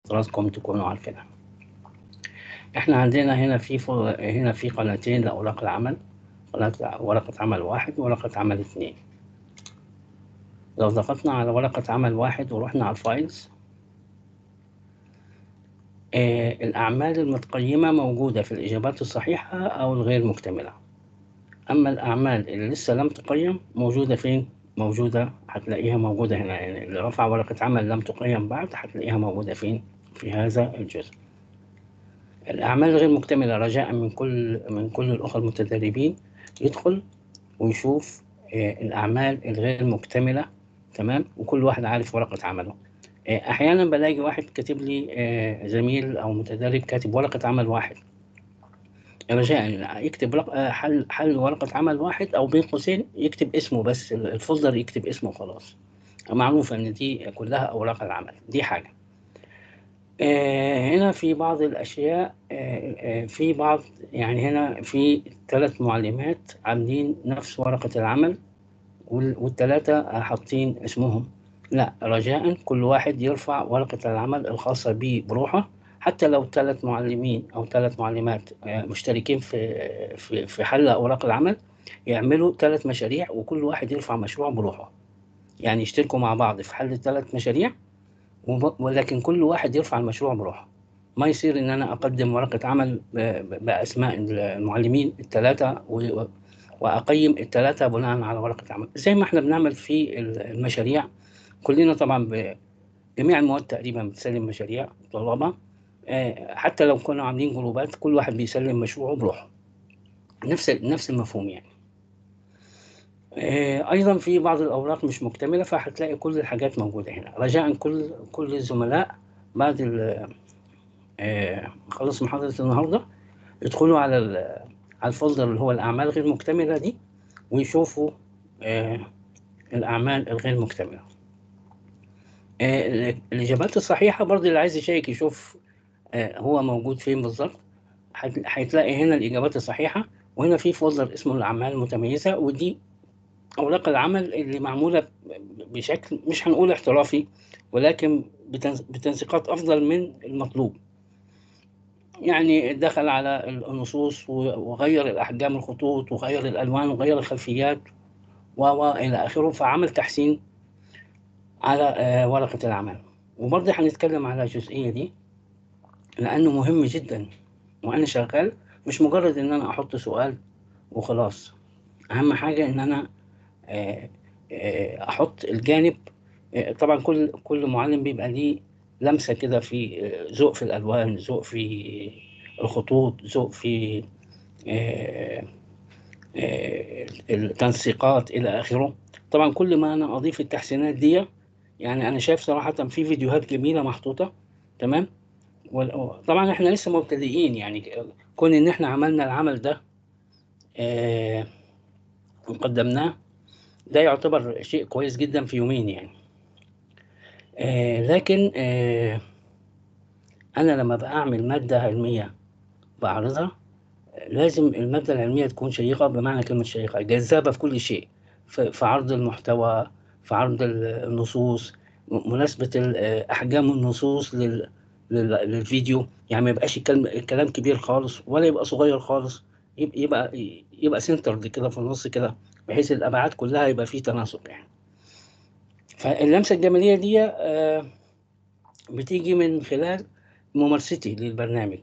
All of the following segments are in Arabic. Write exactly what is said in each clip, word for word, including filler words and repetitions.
حضراتكم تكونوا عارفينها. احنا عندنا هنا في فر... هنا في قناتين لأوراق العمل، قناة ورقة عمل واحد وورقة عمل اثنين. لو ضغطنا على ورقة عمل واحد ورحنا على الفايلز، آه الأعمال المتقيمة موجودة في الإجابات الصحيحة أو الغير مكتملة. أما الأعمال اللي لسه لم تقيم موجودة فين؟ موجودة، هتلاقيها موجودة هنا، يعني اللي رفع ورقة عمل لم تقيم بعد هتلاقيها موجودة فين؟ في هذا الجزء. الأعمال الغير مكتملة رجاء من كل من كل الأخوة المتدربين يدخل ويشوف آه، الأعمال الغير مكتملة، تمام، وكل واحد عارف ورقة عمله. آه، أحيانا بلاقي واحد كاتب لي، آه، زميل أو متدرب كاتب ورقة عمل واحد، رجاء يكتب رق- آه، حل حل ورقة عمل واحد، أو بين قوسين يكتب اسمه بس، الفولدر يكتب اسمه خلاص، معروف إن دي كلها أوراق العمل. دي حاجة. آه، هنا في بعض الأشياء، آه، آه، في بعض، يعني هنا في ثلاث معلمات عاملين نفس ورقة العمل والثلاثة حاطين اسمهم. لا، رجاء كل واحد يرفع ورقة العمل الخاصة به بروحه. حتى لو ثلاث معلمين أو ثلاث معلمات آه، مشتركين في في في حل أوراق العمل، يعملوا ثلاث مشاريع وكل واحد يرفع مشروع بروحه. يعني يشتركوا مع بعض في حل ثلاث مشاريع، وب- ولكن كل واحد يرفع المشروع بروحه. ما يصير ان انا اقدم ورقة عمل ب- ب- باسماء المعلمين الثلاثة و- واقيم الثلاثة بناء على ورقة عمل زي ما احنا بنعمل في المشاريع. كلنا طبعا ب- جميع المواد تقريبا بتسلم مشاريع طلابة، آه، حتى لو كنا عاملين جروبات كل واحد بيسلم مشروعه بروحه. نفس نفس المفهوم يعني. آه، ايضا في بعض الاوراق مش مكتمله، فهتلاقي كل الحاجات موجوده هنا. رجاء كل كل الزملاء بعد ال- آه، خلص محاضره النهارده يدخلوا على ال- على الفولدر اللي هو الاعمال غير مكتمله دي، ويشوفوا آه، الاعمال الغير مكتمله. آه، الاجابات الصحيحه برضه اللي عايز يشيك يشوف آه، هو موجود فين بالظبط. هت- هتلاقي هنا الاجابات الصحيحه، وهنا في فولدر اسمه الاعمال المتميزه، ودي أوراق العمل اللي معمولة بشكل مش هنقول احترافي، ولكن بتنس- بتنسيقات أفضل من المطلوب. يعني دخل على النصوص و- وغير الأحجام الخطوط وغير الألوان وغير الخلفيات و و إلى آخره، فعمل تحسين على آه، ورقة العمل. وبرضه هنتكلم على الجزئية دي لأنه مهم جدا وأنا شغال. مش مجرد إن أنا أحط سؤال وخلاص، أهم حاجة إن أنا آه، آه، احط الجانب. آه، طبعا كل كل معلم بيبقى ليه لمسه كده، في آه، ذوق في الالوان، ذوق في الخطوط، ذوق في آه، آه، التنسيقات الى اخره. طبعا كل ما انا اضيف التحسينات دي، يعني انا شايف صراحه في فيديوهات جميله محطوطه، تمام. وطبعا احنا لسه مبتدئين، يعني كون ان احنا عملنا العمل ده آه، وقدمناه، ده يعتبر شيء كويس جدا في يومين يعني. آه لكن آه أنا لما بعمل مادة علمية بعرضها، لازم المادة العلمية تكون شيقة، بمعنى كلمة شيقة جذابة في كل شيء، في في عرض المحتوى، في عرض النصوص، م- مناسبة ال- آه، أحجام النصوص لل لل- للفيديو. يعني ما يبقاش الكلام الكلام كبير خالص ولا يبقى صغير خالص، يبقى يبقى يبقى سنترد كده في النص كده، بحيث الأبعاد كلها يبقى فيه تناسق يعني. فاللمسة الجمالية دي آه، بتيجي من خلال ممارستي للبرنامج.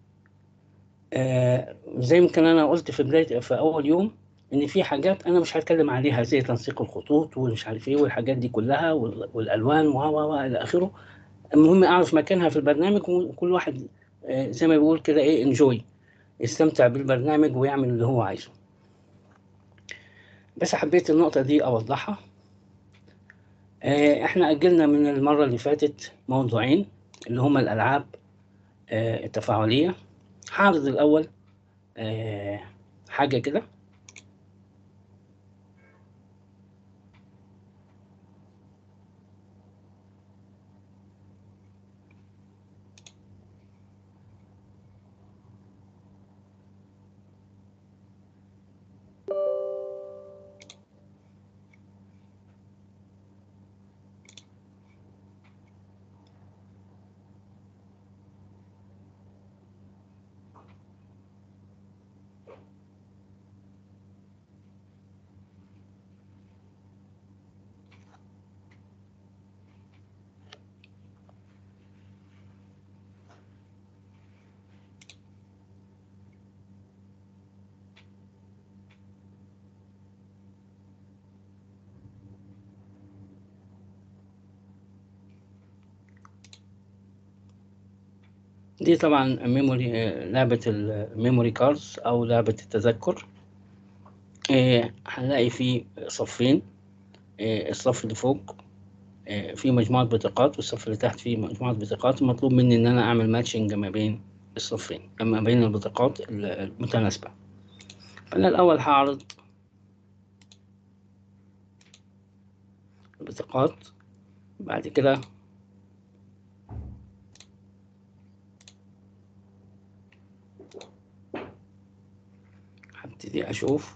آه زي ما كان انا قلت في بدايه في اول يوم، ان في حاجات انا مش هتكلم عليها زي تنسيق الخطوط ومش عارف ايه والحاجات دي كلها وال- والالوان و و و الى اخره. المهم اعرف مكانها في البرنامج، وكل واحد آه زي ما بيقول كده ايه انجوي، يستمتع بالبرنامج ويعمل اللي هو عايزه. بس حبيت النقطه دي اوضحها. آه احنا اجلنا من المره اللي فاتت موضوعين، اللي هما الالعاب آه التفاعليه. هعرض الاول آه حاجه كده. دي طبعا ميموري، لعبة الميموري كاردز أو لعبة التذكر. آه، هنلاقي فيه صفين. آه، الصف اللي فوق آه، فيه مجموعة بطاقات، والصف اللي تحت فيه مجموعة بطاقات. مطلوب مني إن أنا أعمل ماتشنج ما بين الصفين، ما بين البطاقات المتناسبة. فأنا الأول هعرض البطاقات، بعد كده هبتدي أشوف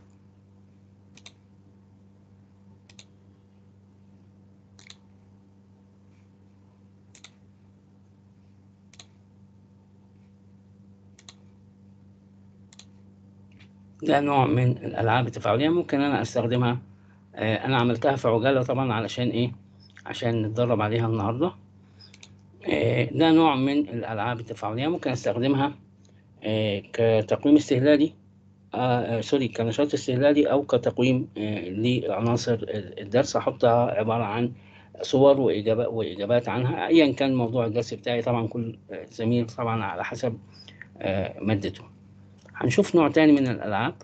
ده نوع من الألعاب التفاعلية ممكن أنا أستخدمها. آه، أنا عملتها في عجالة طبعا، علشان إيه؟ عشان نتدرب عليها النهاردة. آه، ده نوع من الألعاب التفاعلية ممكن أستخدمها آه، كتقويم استهلالي، آه آه، سوري كنشاط استهلالي، أو كتقويم آه لعناصر الدرس. أحطها عبارة عن صور وإجابات وإجابات عنها، أيا كان موضوع الدرس بتاعي. طبعا كل آه، زميل طبعا على حسب آه مادته. هنشوف نوع تاني من الألعاب.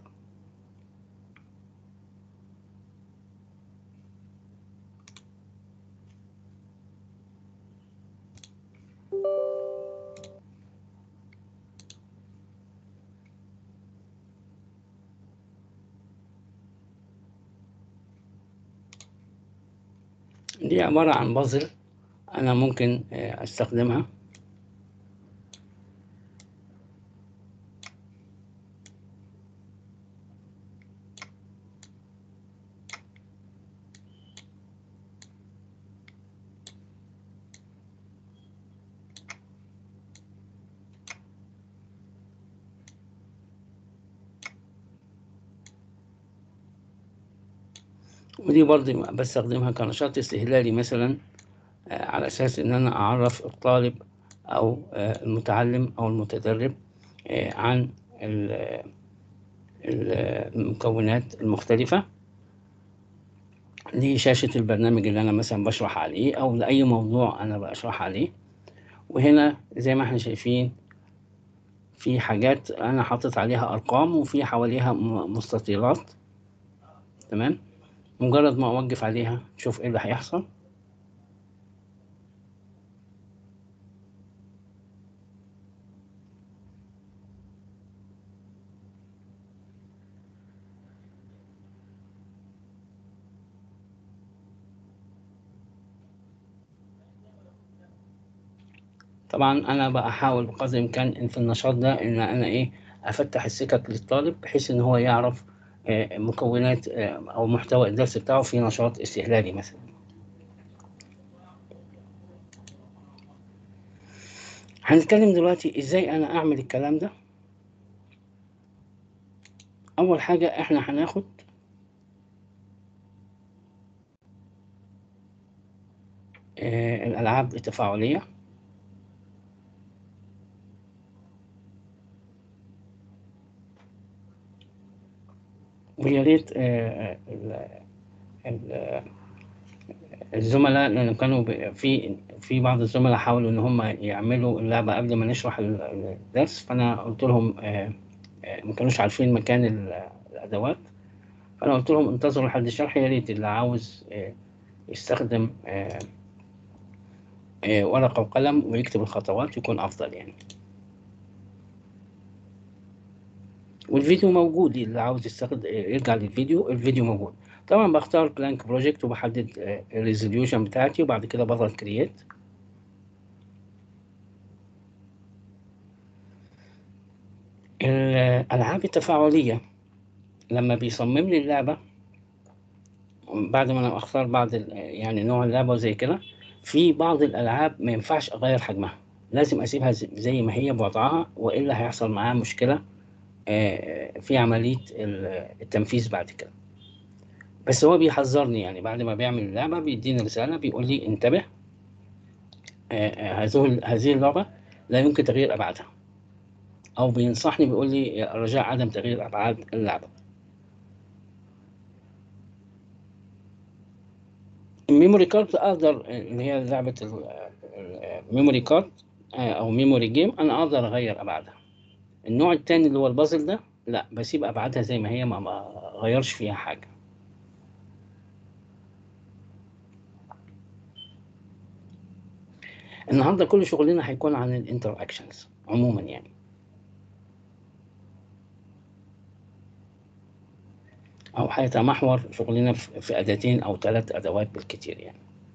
دي عبارة عن بازل، أنا ممكن آه أستخدمها. ودي برضه بستخدمها كنشاط استهلالي مثلا، آه، على أساس إن أنا أعرف الطالب أو آه، المتعلم أو المتدرب آه، عن ال- المكونات المختلفة لشاشة البرنامج اللي أنا مثلا بشرح عليه، أو لأي موضوع أنا بشرح عليه. وهنا زي ما احنا شايفين في حاجات أنا حاطط عليها أرقام، وفي حواليها م- مستطيلات. تمام. مجرد ما أوقف عليها شوف إيه اللي هيحصل. طبعا أنا بقى أحاول بقدر الإمكان إن في النشاط ده إن أنا إيه أفتح السكك للطالب، بحيث إن هو يعرف آه، مكونات آه، أو محتوى الدرس بتاعه في نشاط استهلالي مثلا. هنتكلم دلوقتي إزاي أنا أعمل الكلام ده. أول حاجة إحنا هناخد آه، الألعاب التفاعلية. ويا ريت آه، ال- ال- الزملاء، لأن كانوا ب- في في بعض الزملاء حاولوا إن هم يعملوا اللعبة قبل ما نشرح ال- الدرس، فأنا قلت لهم آه، آه، ما كانوش عارفين مكان ال- الأدوات. فأنا قلت لهم انتظروا لحد الشرح. يا ريت اللي عاوز آه، يستخدم آه، آه، ورقة وقلم ويكتب الخطوات يكون أفضل يعني. والفيديو موجود، اللي عاوز يستخدم يرجع للفيديو، الفيديو موجود. طبعا بختار بلانك بروجكت وبحدد الريزوليوشن بتاعتي، وبعد كده بضغط كرييت. الألعاب التفاعلية لما بيصمم لي اللعبة، بعد ما أنا أختار بعض ال- يعني نوع اللعبة وزي كده، في بعض الألعاب ما ينفعش أغير حجمها، لازم أسيبها ز- زي ما هي بوضعها، وإلا هيحصل معاها مشكلة آه، في عملية ال- التنفيذ بعد كده. بس هو بيحذرني يعني، بعد ما بيعمل اللعبة بيديني رسالة بيقول لي انتبه، آه، آه، هذه هذه اللعبة لا يمكن تغيير أبعادها، أو بينصحني بيقول لي رجاء عدم تغيير أبعاد اللعبة. الميموري كارد أقدر، اللي هي لعبة الميموري كارد، آه، او ميموري جيم، انا اقدر اغير ابعادها. النوع التاني اللي هو البازل ده لا، بسيب ابعادها زي ما هي، ما ما غيرش فيها حاجه. النهارده كل شغلنا هيكون عن الانتر اكشنز عموما يعني، او هيتمحور شغلنا في في اداتين او ثلاث ادوات بالكتير يعني.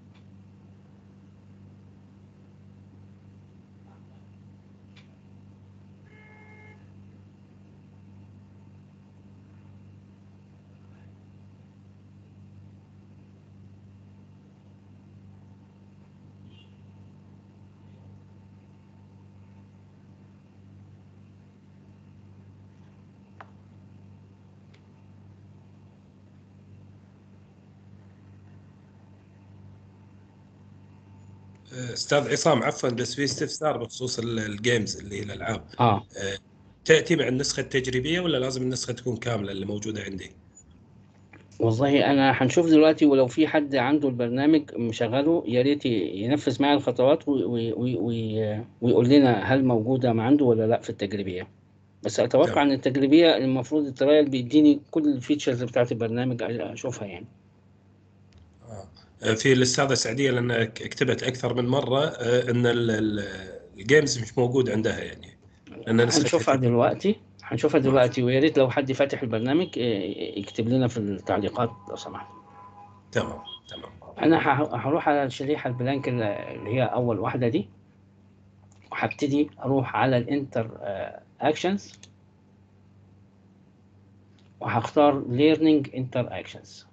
استاذ عصام، عفوا بس في استفسار بخصوص ال- الجيمز اللي هي الالعاب. اه آه، تاتي مع النسخه التجريبيه ولا لازم النسخه تكون كامله اللي موجوده عندي؟ والله انا هنشوف دلوقتي، ولو في حد عنده البرنامج مشغله يا ريت ينفذ معي الخطوات وي- وي- وي- وي- ويقول لنا هل موجوده ما عنده ولا لا في التجريبيه. بس اتوقع تمام. ان التجريبيه المفروض الترايل بيديني كل الفيتشرز بتاعت البرنامج اشوفها يعني. آه. آه، في الاستاذه سعديه لان كتبت اكثر من مره آه، ان ال- ال- الجيمز مش موجود عندها يعني، لان نسختها هنشوفها تجريبيه. دلوقتي هنشوفها ما في. دلوقتي، ويا ريت لو حد فاتح البرنامج إيه، يكتب لنا في التعليقات لو سمحت. تمام تمام. انا هح- هروح على الشريحه البلانك اللي اللي هي اول واحده دي، وهبتدي اروح على الانتر اكشنز، وهختار learning interactions.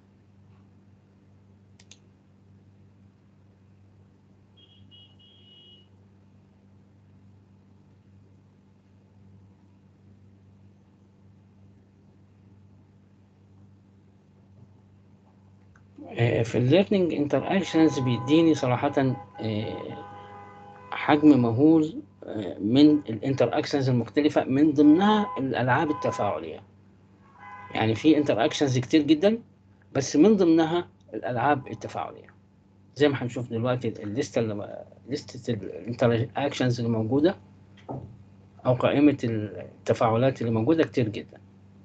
آه، في ال learning interactions بيديني صراحة آه، حجم مهول آه، من الانتراكشنز المختلفة، من ضمنها الألعاب التفاعلية. يعني في انتراكشنز كتير جدا، بس من ضمنها الألعاب التفاعلية. زي ما هنشوف دلوقتي الليستة اللي لستة الانتراكشنز اللي موجودة، أو قائمة التفاعلات اللي موجودة كتير جدا.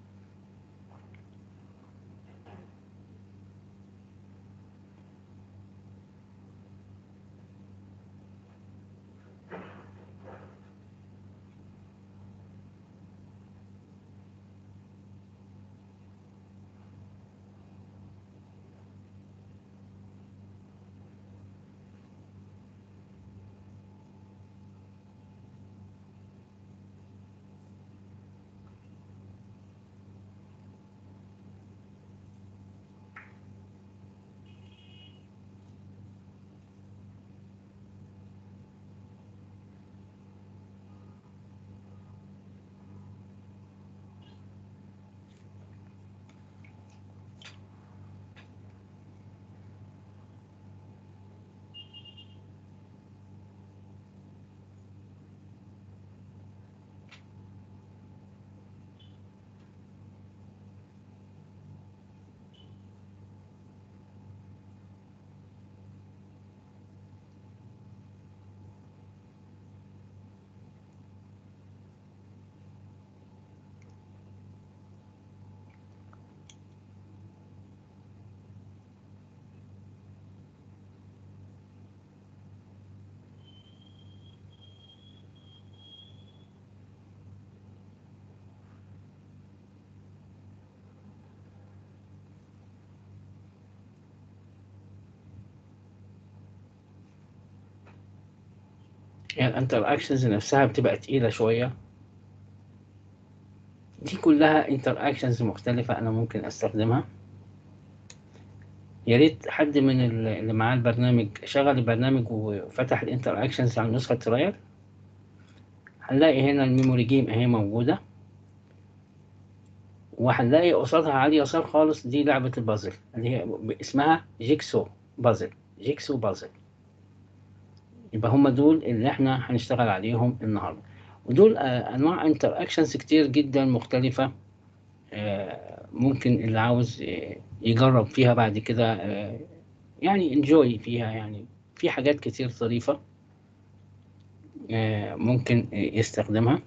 يعني الانتراكشنز نفسها بتبقى تقيلة شوية. دي كلها انتراكشنز مختلفة أنا ممكن أستخدمها. يا ريت حد من ال- اللي معاه البرنامج شغل البرنامج وفتح الانتراكشنز على النسخة ترايل. هنلاقي هنا الميموري جيم اهي موجودة، وهنلاقي قصادها على اليسار خالص دي لعبة البازل اللي هي اسمها جيكسو بازل. جيكسو بازل. يبقى هم دول اللي احنا هنشتغل عليهم النهارده. ودول آه، انواع انتراكشنز كتير جدا مختلفة. آه، ممكن اللي عاوز آه، يجرب فيها بعد كده يعني انجوي فيها يعني. في حاجات كتير ظريفة آه، ممكن يستخدمها.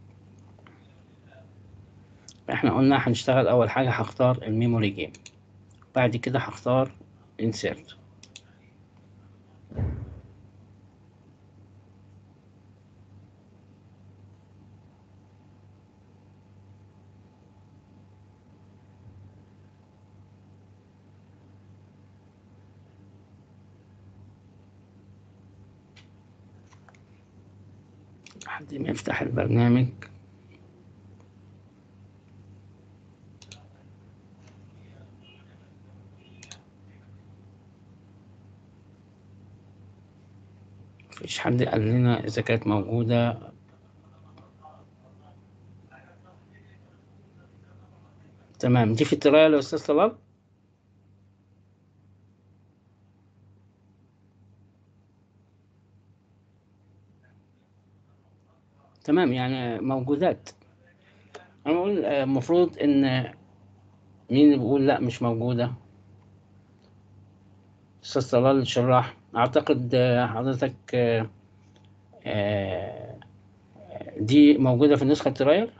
احنا قلنا هنشتغل اول حاجة، هختار الميموري جيم، بعد كده هختار insert. لحد ما يفتح البرنامج. مفيش حد قال لنا إذا كانت موجودة. تمام، دي في الترايل يا أستاذ طلال. تمام، يعني موجودات. أنا بقول آه، المفروض إن مين اللي بيقول لأ مش موجودة؟ أستاذ طلال الشراح، أعتقد آه، حضرتك آه، آه، دي موجودة في النسخة الترايل.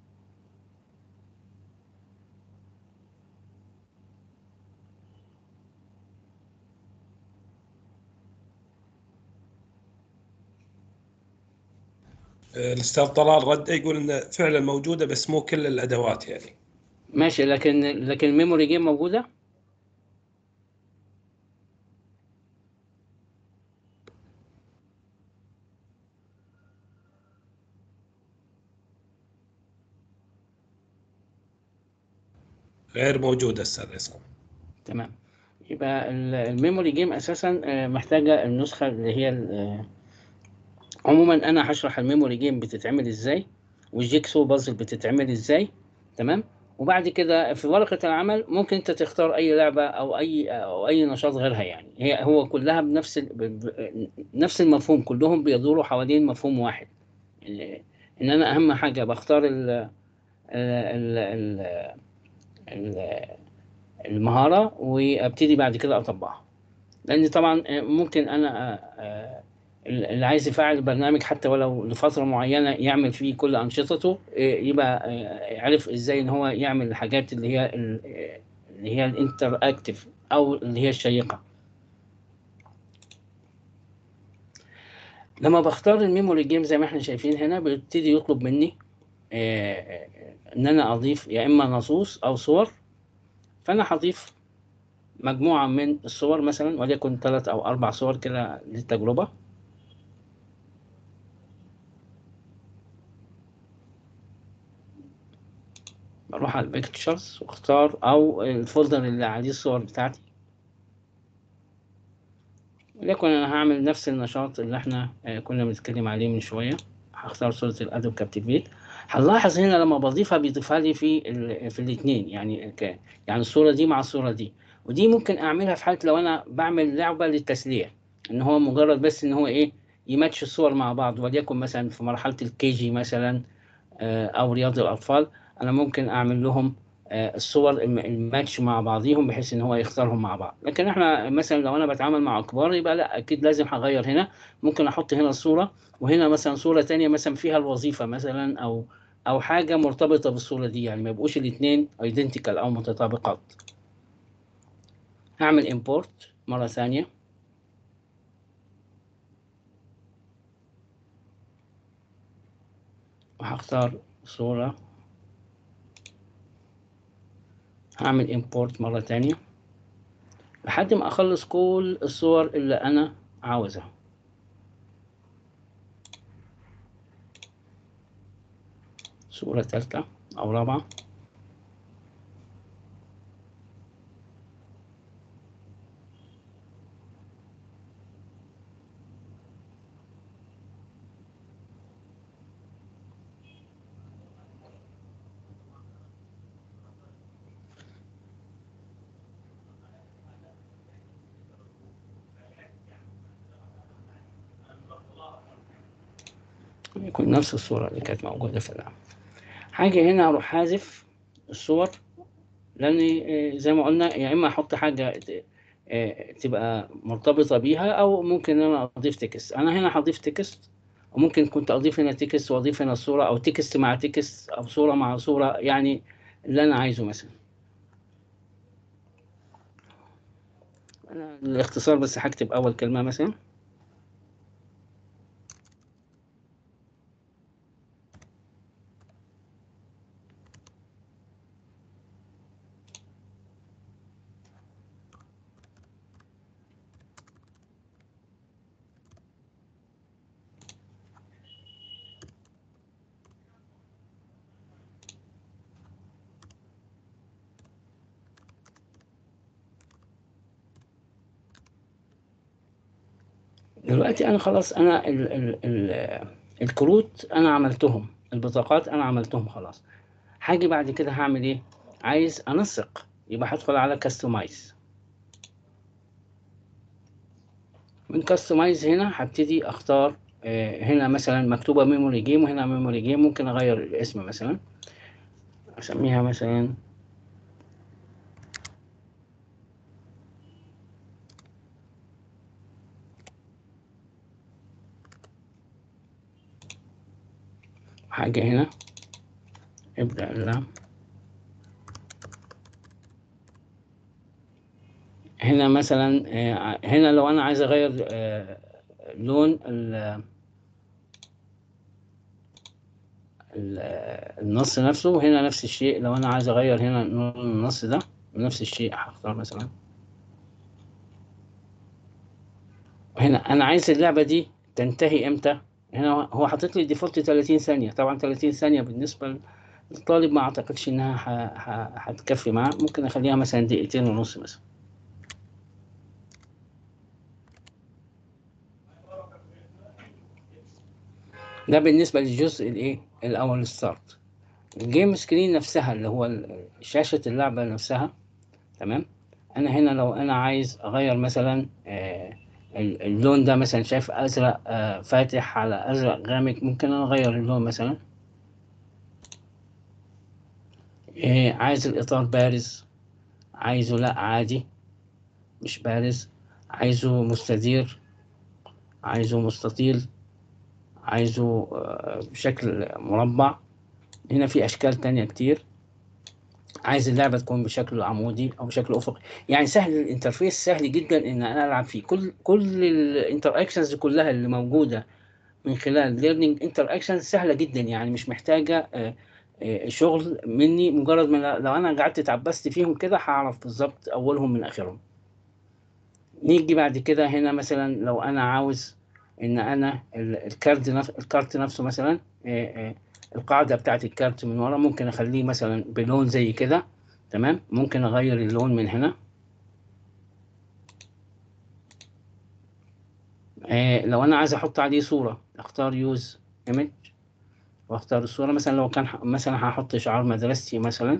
الاستاذ طلال رد يقول انه فعلا موجوده بس مو كل الادوات يعني. ماشي، لكن لكن الميموري جيم موجودة. غير موجوده استاذ عصام. تمام، يبقى ال- الميموري جيم أساسا آه، محتاجة النسخة اللي هي ال- آه، عموما أنا هشرح الميموري جيم بتتعمل إزاي، والجيكسو بازل بتتعمل إزاي. تمام، وبعد كده في ورقة العمل ممكن أنت تختار أي لعبة أو أي أو أي نشاط غيرها، يعني هي هو كلها بنفس ال... ب... ب... نفس المفهوم، كلهم بيدوروا حوالين مفهوم واحد. ال- إن أنا أهم حاجة بختار ال... ال... ال... ال... المهارة، وأبتدي بعد كده أطبقها. لأن طبعا ممكن أنا آه، اللي عايز يفعل البرنامج حتى ولو لفترة معينة يعمل فيه كل أنشطته، آه، يبقى آه، عارف إزاي إن هو يعمل الحاجات اللي هي ال- آه، اللي هي الانتر اكتف أو اللي هي الشيقة. لما بختار الميموري جيم زي ما احنا شايفين هنا، بيبتدي يطلب مني آه، آه، إن أنا أضيف يا إما نصوص أو صور. فأنا هضيف مجموعة من الصور، مثلا وليكن ثلاث أو أربع صور كده للتجربة. بروح على البيكتشرز واختار او الفولدر اللي عليه الصور بتاعتي. ولكن انا هعمل نفس النشاط اللي احنا آه، كنا بنتكلم عليه من شويه. هختار صوره الادوب كابتيفيت. هنلاحظ هنا لما بضيفها بيضيفها لي في ال في الاثنين، يعني ك يعني الصوره دي مع الصوره دي. ودي ممكن اعملها في حاله لو انا بعمل لعبه للتسليه، ان هو مجرد بس ان هو ايه، يماتش الصور مع بعض، وليكن مثلا في مرحله الكي جي مثلا آه، او رياض الاطفال. انا ممكن اعمل لهم آه، الصور الم- الماتش مع بعضيهم بحيث ان هو يختارهم مع بعض. لكن احنا مثلا لو انا بتعامل مع كبار يبقى لا، اكيد لازم هغير هنا. ممكن احط هنا الصورة، وهنا مثلا صورة تانية مثلا فيها الوظيفة مثلا، او او حاجة مرتبطة بالصورة دي، يعني ما يبقوش الاثنين ايدنتيكال او متطابقات. هعمل امبورت مرة ثانية، وهختار صورة. هعمل امبورت مرة تانية لحد ما اخلص كل الصور اللي انا عاوزها. صورة ثالثة أو رابعة. يكون نفس الصورة اللي كانت موجودة في اللعبة. حاجة هنا أروح حازف الصور، لأن آه، زي ما قلنا يا إما أحط حاجة ت- آه، تبقى مرتبطة بيها، أو ممكن إن أنا أضيف تكست. أنا هنا هضيف تكست، وممكن كنت اضيف هنا تكست واضيف هنا صوره، او تكست مع تكست، او صوره مع صوره، يعني اللي انا عايزه مثلا. انا الاختصار بس هكتب اول كلمه مثلا. دلوقتي انا خلاص، انا ال ال ال الكروت انا عملتهم، البطاقات انا عملتهم خلاص. هاجي بعد كده هعمل ايه؟ عايز انسق، يبقى هدخل على كاستمايز. من كاستمايز هنا هبتدي اختار، آه، هنا مثلا مكتوبه ميموري جيم، وهنا ميموري جيم. ممكن اغير الاسم مثلا، اسميها مثلا حاجه هنا ابدا اللام. هنا مثلا، آه، هنا لو انا عايز اغير آه، لون ال- ال- النص نفسه، هنا نفس الشيء. لو انا عايز اغير هنا لون النص ده، نفس الشيء هختار مثلا. هنا انا عايز اللعبه دي تنتهي امتى. هنا هو حاطط لي ديفولت ثلاثين ثانيه. طبعا ثلاثين ثانيه بالنسبه للطالب ما اعتقدش انها ه- ه- هتكفي معاه. ممكن اخليها مثلا دقيقتين ونص مثلا. ده بالنسبه للجزء الايه الاول، الستارت. الجيم سكرين نفسها اللي هو ال- شاشه اللعبه نفسها، تمام. انا هنا لو انا عايز اغير مثلا، آه، ال- اللون ده مثلا، شايف ازرق آه، فاتح على ازرق غامق، ممكن انا اغير اللون مثلا. آه، عايز الاطار بارز، عايزه لا عادي مش بارز، عايزه مستدير، عايزه مستطيل، عايزه آه، بشكل مربع. هنا في اشكال تانية كتير. عايز اللعبة تكون بشكل عمودي او بشكل افقي. يعني سهل، الانترفيس سهل جدا ان انا العب فيه. كل كل الانتراكشنز كلها اللي موجودة من خلال ليرنينج انتراكشنز سهلة جدا، يعني مش محتاجة آه، آه، شغل مني. مجرد ما لو انا قعدت اتعبست فيهم كده هعرف بالظبط اولهم من اخرهم. نيجي بعد كده هنا مثلا لو انا عاوز ان انا ال- الكارت نفس الكارت نفسه مثلا، آه، آه، القاعدة بتاعت الكارت من ورا ممكن اخليه مثلا بلون زي كده، تمام. ممكن اغير اللون من هنا. آه، لو انا عايز احط عليه صورة اختار يوز ايمج، واختار الصورة. مثلا لو كان ح- مثلا هحط شعار مدرستي مثلا.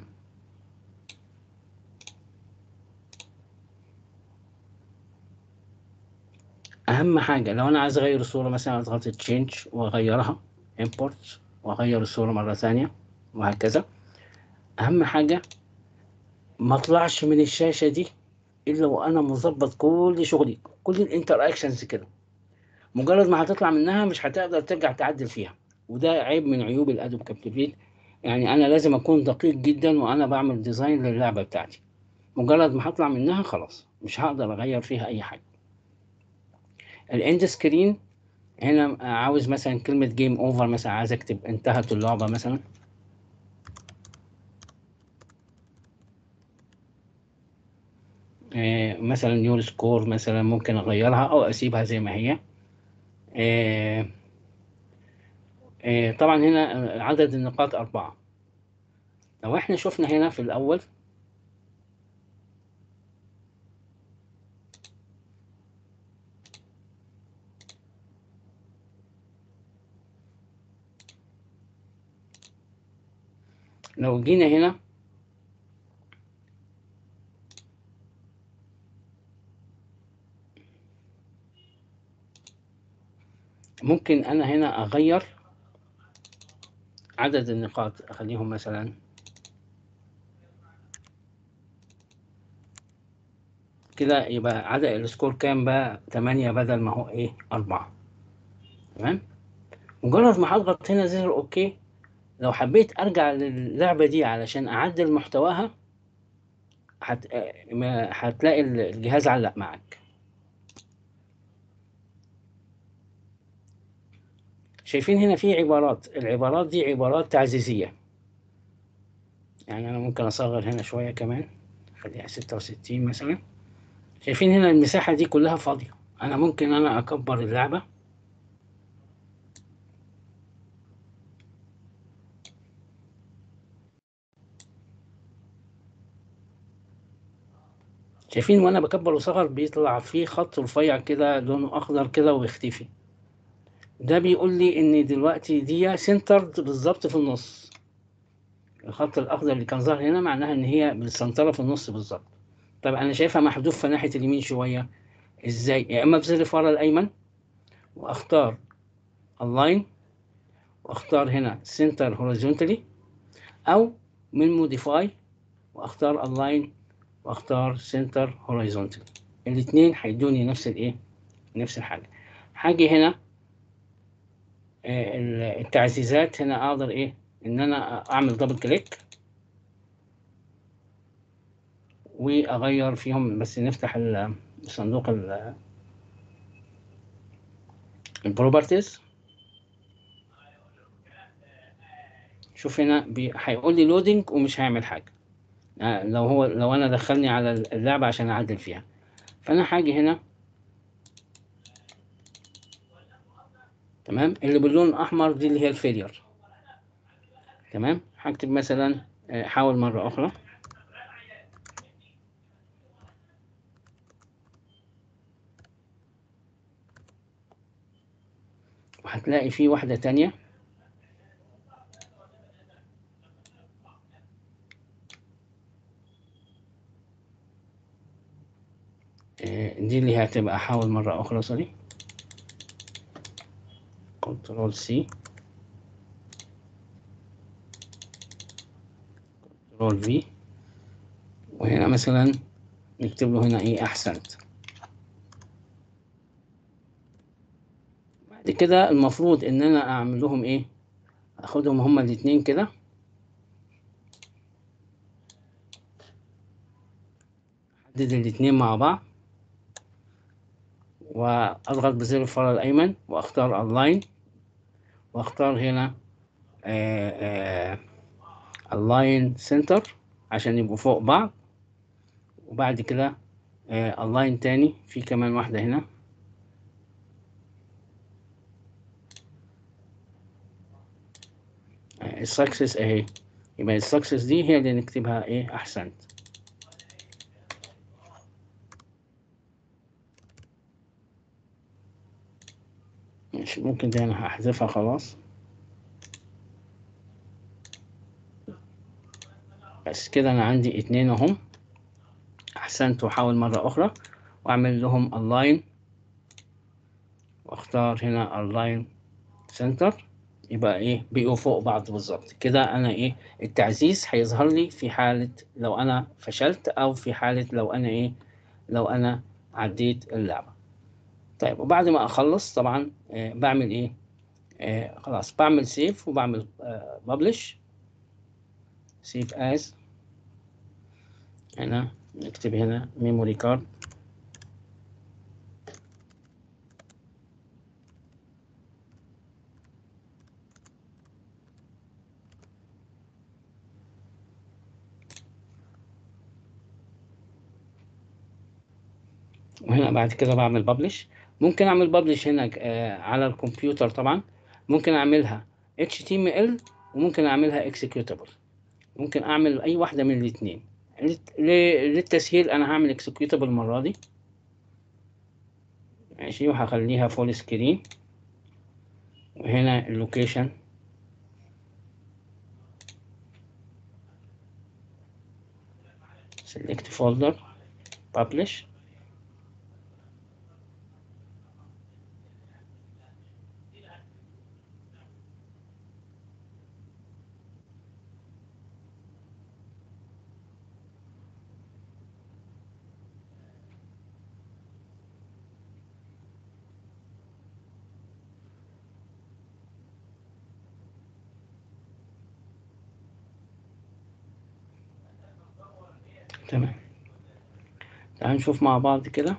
اهم حاجة لو انا عايز اغير الصورة مثلا اضغط تشينج واغيرها، امبورت، واغير الصورة مرة ثانية، وهكذا. اهم حاجة ما اطلعش من الشاشة دي الا وانا مظبط كل شغلي، كل الانتر اكشنز كده. مجرد ما هتطلع منها مش هتقدر ترجع تعدل فيها، وده عيب من عيوب الادوب كابتيفيت. يعني انا لازم اكون دقيق جدا وانا بعمل ديزاين للعبة بتاعتي. مجرد ما هطلع منها خلاص مش هقدر اغير فيها اي حاجة. الاند سكرين هنا عاوز مثلا كلمة جيم اوفر، مثلا عايز اكتب انتهت اللعبة مثلا. آه مثلا يور سكور مثلا ممكن اغيرها او اسيبها زي ما هي. آه آه طبعا هنا عدد النقاط أربعة. لو احنا شفنا هنا في الأول، لو جينا هنا ممكن أنا هنا أغير عدد النقاط، أخليهم مثلا كده، يبقى عدد السكور كام بقى؟ تمانية بدل ما هو إيه أربعة، تمام. مجرد ما هضغط هنا زر اوكي، لو حبيت ارجع للعبة دي علشان اعدل محتواها هت... ما- هتلاقي الجهاز علق معك. شايفين هنا في عبارات، العبارات دي عبارات تعزيزية. يعني انا ممكن اصغر هنا شوية كمان، خليها ستة وستين مثلا. شايفين هنا المساحة دي كلها فاضية، انا ممكن انا اكبر اللعبة. شايفين وانا بكبر وصغر بيطلع فيه خط رفيع كده لونه اخضر كده ويختفي. ده بيقول لي ان دلوقتي دي سنترد بالظبط في النص. الخط الاخضر اللي كان ظاهر هنا معناها ان هي بالسنترة في النص بالظبط. طب انا شايفها محذوف في ناحية اليمين شوية. ازاي؟ يا اما بزر الفارة الايمن واختار الاين، واختار هنا سنتر هوريزونتالي، او من موديفاي واختار الاين واختار سنتر هوريزونتالي. الاثنين هيدوني نفس الايه، نفس الحاجة. حاجة هنا آه، التعزيزات هنا اقدر ايه، ان انا اعمل دبل كليك واغير فيهم. بس نفتح صندوق البروبرتيز. شوف هنا بي- هيقول لي لودنج ومش هيعمل حاجه. آه، لو هو لو انا دخلني على اللعبه عشان اعدل فيها، فانا هاجي هنا. تمام، اللي باللون الاحمر دي اللي هي الفيلير. تمام، هكتب مثلا آه، حاول مره اخرى. وهتلاقي في واحده تانية آه، دي اللي هتبقى حاول مره اخرى. سوري، كنترول سي، كنترول في، وهنا مثلا نكتب له هنا ايه، احسنت. بعد كده المفروض ان انا اعمل لهم ايه، اخدهم هما الاتنين كده، احدد الاتنين مع بعض، واضغط بزر الفار الايمن واختار الاين، واختار هنا الاين سنتر عشان يبقوا فوق بعض. وبعد كده الاين تاني، في كمان واحدة هنا السكسس اهي. يبقى السكسس دي هي اللي نكتبها ايه، احسنت. مش ممكن دي انا هحذفها خلاص. بس كده انا عندي اتنين اهم، احسنت. واحاول مرة اخرى واعمل لهم الاين، واختار هنا الاين سنتر. يبقى ايه، بقوا فوق بعض بالظبط كده. انا ايه، التعزيز هيظهر لي في حالة لو انا فشلت، او في حالة لو انا ايه، لو انا عديت اللعبة. طيب، وبعد ما اخلص طبعا آه بعمل ايه، آه خلاص بعمل سيف وبعمل آه ببلش. سيف از، هنا نكتب هنا ميموري كارد. وهنا بعد كده بعمل ببلش. ممكن اعمل ببلش هنا آه على الكمبيوتر طبعا. ممكن اعملها اتش تي ام ال، وممكن اعملها اكسكيوتابل. ممكن اعمل اي واحدة من الاثنين. للتسهيل انا هعمل اكسكيوتابل المرة دي. ماشي، وهخليها فول سكرين. وهنا اللوكيشن، select folder publish. تمام. تعال نشوف مع بعض كده.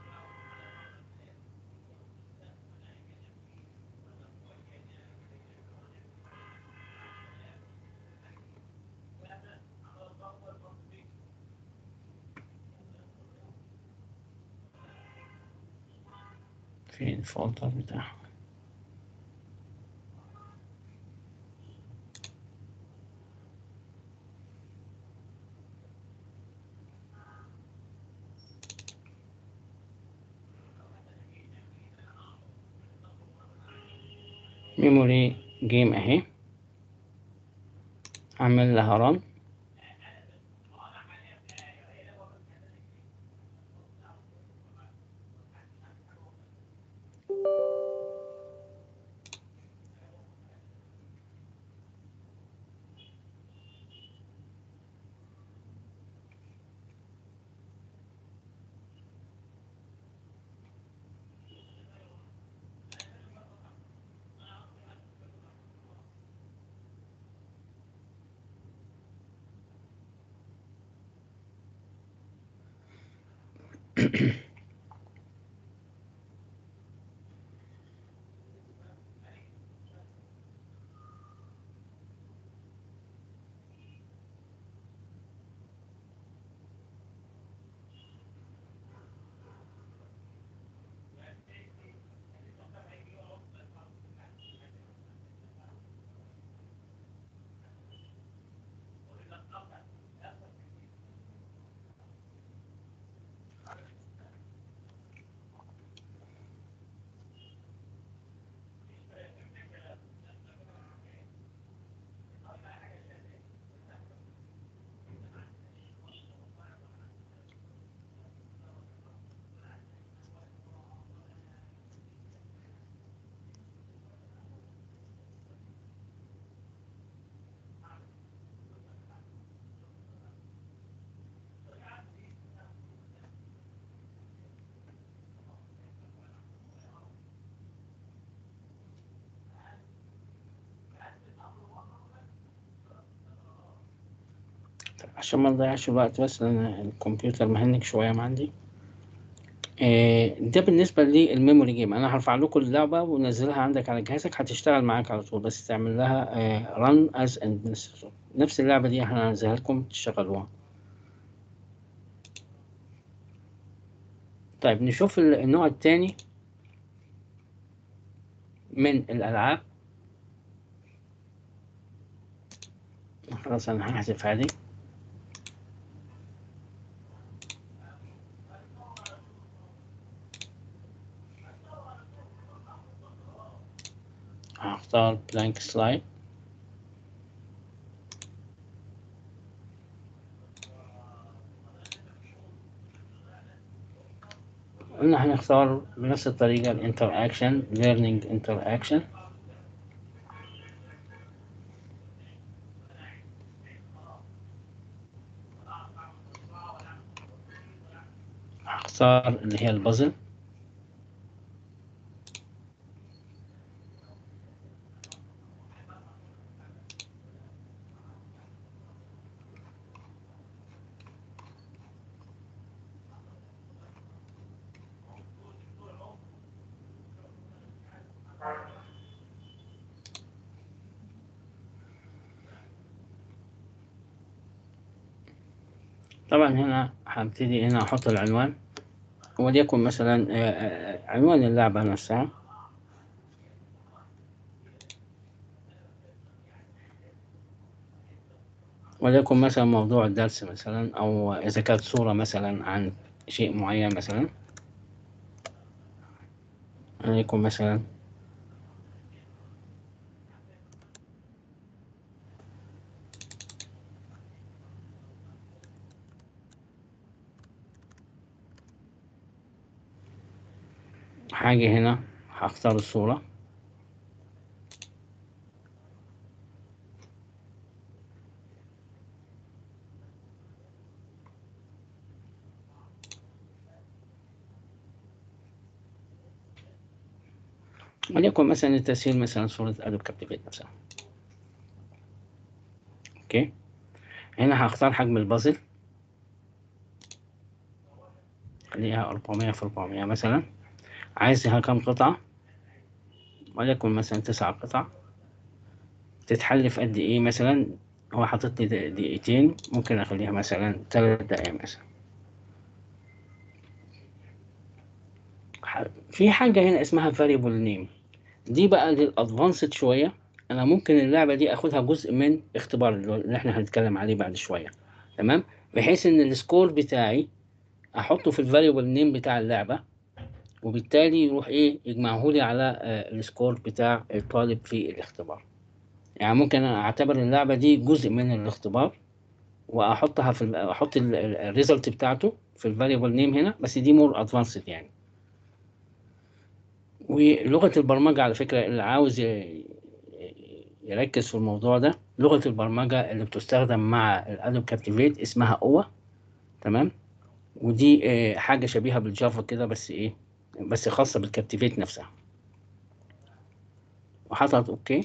فين الفولدر بتاعه؟ ميموري جيم اهي، اعمل لها رن. عشان ما نضيعش الوقت، بس لان الكمبيوتر مهنج شويه ما عندي. آه، ده بالنسبه للميموري جيم. انا هرفع لكم اللعبه وننزلها عندك على جهازك، هتشتغل معاك على طول، بس تعمل لها ران از ادمنستريتور. نفس اللعبه دي هنزلها لكم تشتغلوها. طيب نشوف النوع الثاني من الالعاب. خلاص انا هحذف هذه. هختار بلانك سلايد. قلنا هنختار بنفس الطريقة الانتر اكشن، ليرنينج انتر اكشن. هختار اللي هي البازل. طبعا هنا هبتدي هنا احط العنوان، وليكن مثلا آه، آه، عنوان اللعبة نفسها. وليكن مثلا موضوع الدرس مثلا، او اذا كانت صورة مثلا عن شيء معين مثلا. وليكن مثلا حاجة هنا هختار الصورة. وليكن مثلا التسهيل مثلا صورة أدوب كابتيفيت مثلا. اوكي. هنا هختار حجم البازل. أخليها أربعمية في أربعمية مثلا. عايزها كام قطعة؟ وليكن مثلا تسع قطع. تتحل في قد إيه مثلا؟ هو حاطط لي دقيقتين، ممكن أخليها مثلا تلات دقايق مثلا. في حاجة هنا اسمها variable name، دي بقى للأدفانسد شوية. أنا ممكن اللعبة دي أخدها جزء من اختبار اللي إحنا هنتكلم عليه بعد شوية، تمام؟ بحيث إن السكور بتاعي أحطه في الفاريبل نيم بتاع اللعبة، وبالتالي يروح إيه يجمعه لي على السكور بتاع الطالب في الاختبار. يعني ممكن أعتبر اللعبة دي جزء من الاختبار، وأحطها في أحط الريزلت بتاعته في الفاريبل نيم هنا، بس دي مور أدفانسد يعني. ولغة البرمجة على فكرة اللي عاوز يركز في الموضوع ده، لغة البرمجة اللي بتستخدم مع الأدوب كابتيفيت اسمها أوا، تمام؟ ودي حاجة شبيهة بالجافا كده، بس إيه، بس خاصة بالكابتيفيت نفسها. وحطت أوكي.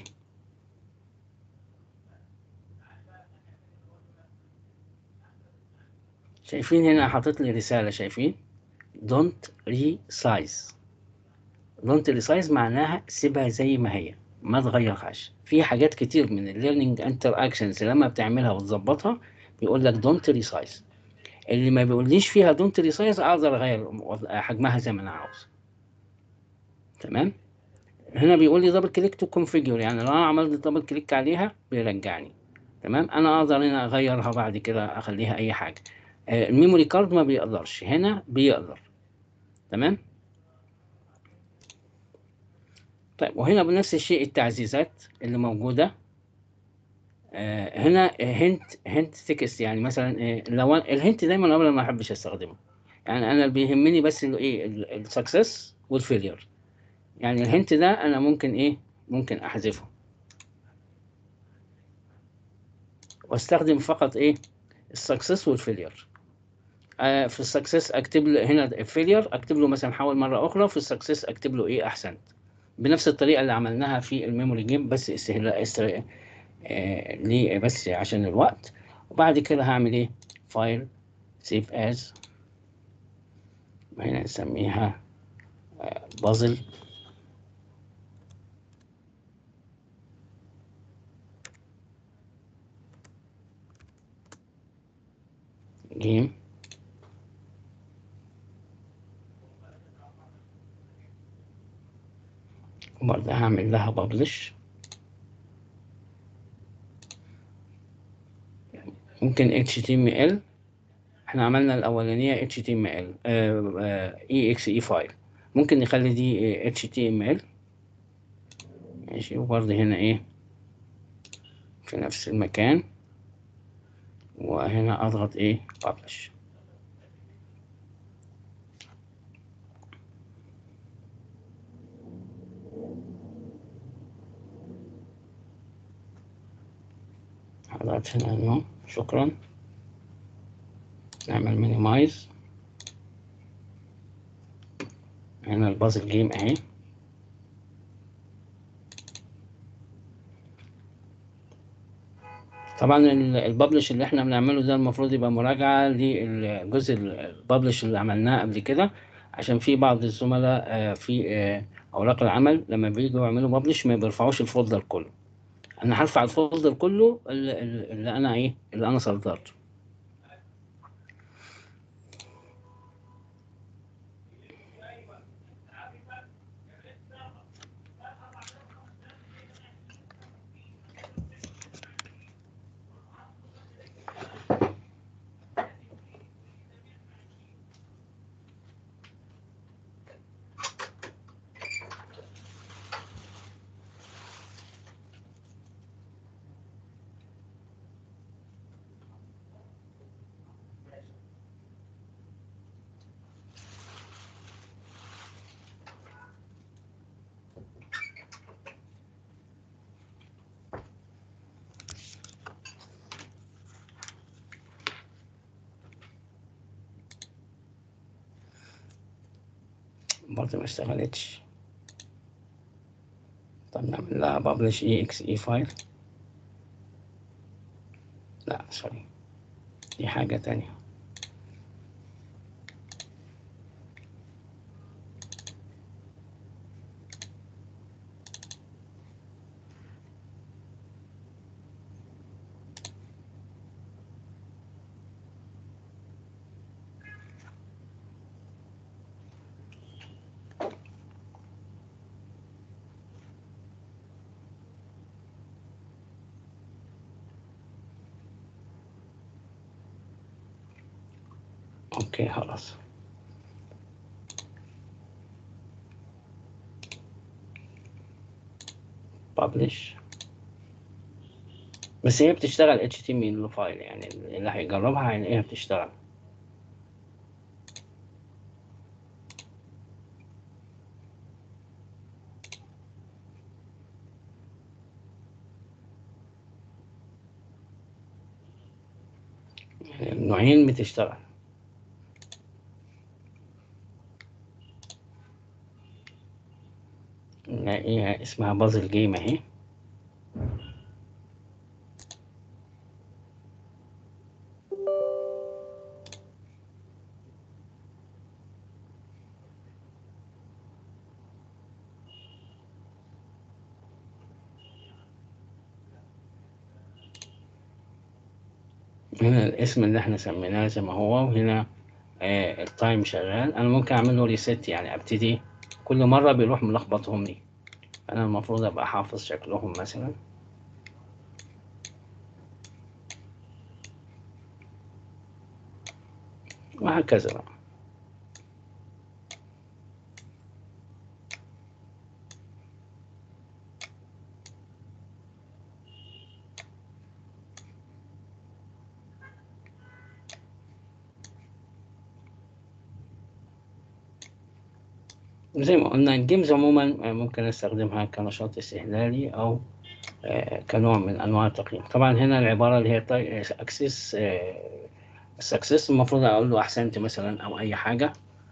شايفين هنا حاطط لي رسالة، شايفين don't resize. don't resize معناها سيبها زي ما هي، ما تغيرهاش. في حاجات كتير من الليرنينج انتراكشنز لما بتعملها وتظبطها بيقول لك don't resize. اللي ما بيقوليش فيها don't resize اقدر اغير حجمها زي ما انا عاوز، تمام؟ هنا بيقول لي دبل كليك تو كونفيجر، يعني لو انا عملت دبل كليك عليها بيرجعني، تمام؟ انا اقدر هنا اغيرها بعد كده اخليها اي حاجه. آه، الميموري كارد ما بيقدرش، هنا بيقدر، تمام؟ طيب وهنا بنفس الشيء التعزيزات اللي موجوده. آه، هنا هنت هنت تكست، يعني مثلا آه، لو الهنت دايما قبل ما احبش استخدمه، يعني انا اللي بيهمني بس الايه السكسس والفيلير. يعني الهنت ده انا ممكن ايه ممكن احذفه واستخدم فقط ايه السكسس والفيلير. آه في السكسس اكتب له هنا الفيلير، اكتب له مثلا حاول مره اخرى. في السكسس اكتب له ايه احسنت، بنفس الطريقه اللي عملناها في الميموري جيم، بس استهلاك استر... آه ليه بس عشان الوقت. وبعد كده هعمل ايه فايل سيف از، هنا نسميها بازل جيم. وبرضه هعمل لها ببلش. ممكن اتش تي ام ال، احنا عملنا الاولانيه اتش تي ام ال اي اكس اي فايل، ممكن نخلي دي اتش تي ام ال، ماشي. وبرضه هنا ايه في نفس المكان، وهنا اضغط ايه publish. هضغط هنا انه شكرا. نعمل مينيمايز. هنا البازل جيم اهي. طبعا الببلش اللي احنا بنعمله ده المفروض يبقى مراجعة للجزء الببلش اللي عملناه قبل كده، عشان في بعض الزملاء آه، في آه، اوراق العمل لما بييجوا يعملوا ببلش ما بيرفعوش الفولدر كله. انا هرفع الفولدر كله اللي, اللي انا ايه اللي انا صدرته. برضه ما اشتغلتش. طب نعمل لها ببلش اي اكس اي فايل. لا سوري، دي حاجة تانية. اوكي خلاص. publish. بس هي بتشتغل اتش تي ام ال فايل، يعني اللي هيجربها هيلاقيها بتشتغل. النوعين بتشتغل. نلاقيها اسمها بازل جيم اهي. هنا الاسم اللي احنا سميناه زي ما هو، وهنا آه التايم شغال. انا ممكن اعمل له ريست، يعني ابتدي كل مره بيروح ملخبطهم لي. انا المفروض ابقى حافظ شكلهم مثلا، وهكذا بقى. زي ما قلنا الجيمز عموما ممكن استخدمها كنشاط استهلالي او آه، كنوع من انواع التقييم. طبعا هنا العباره اللي هي اكسس السكسس، المفروض اقول له احسنت مثلا او اي حاجه.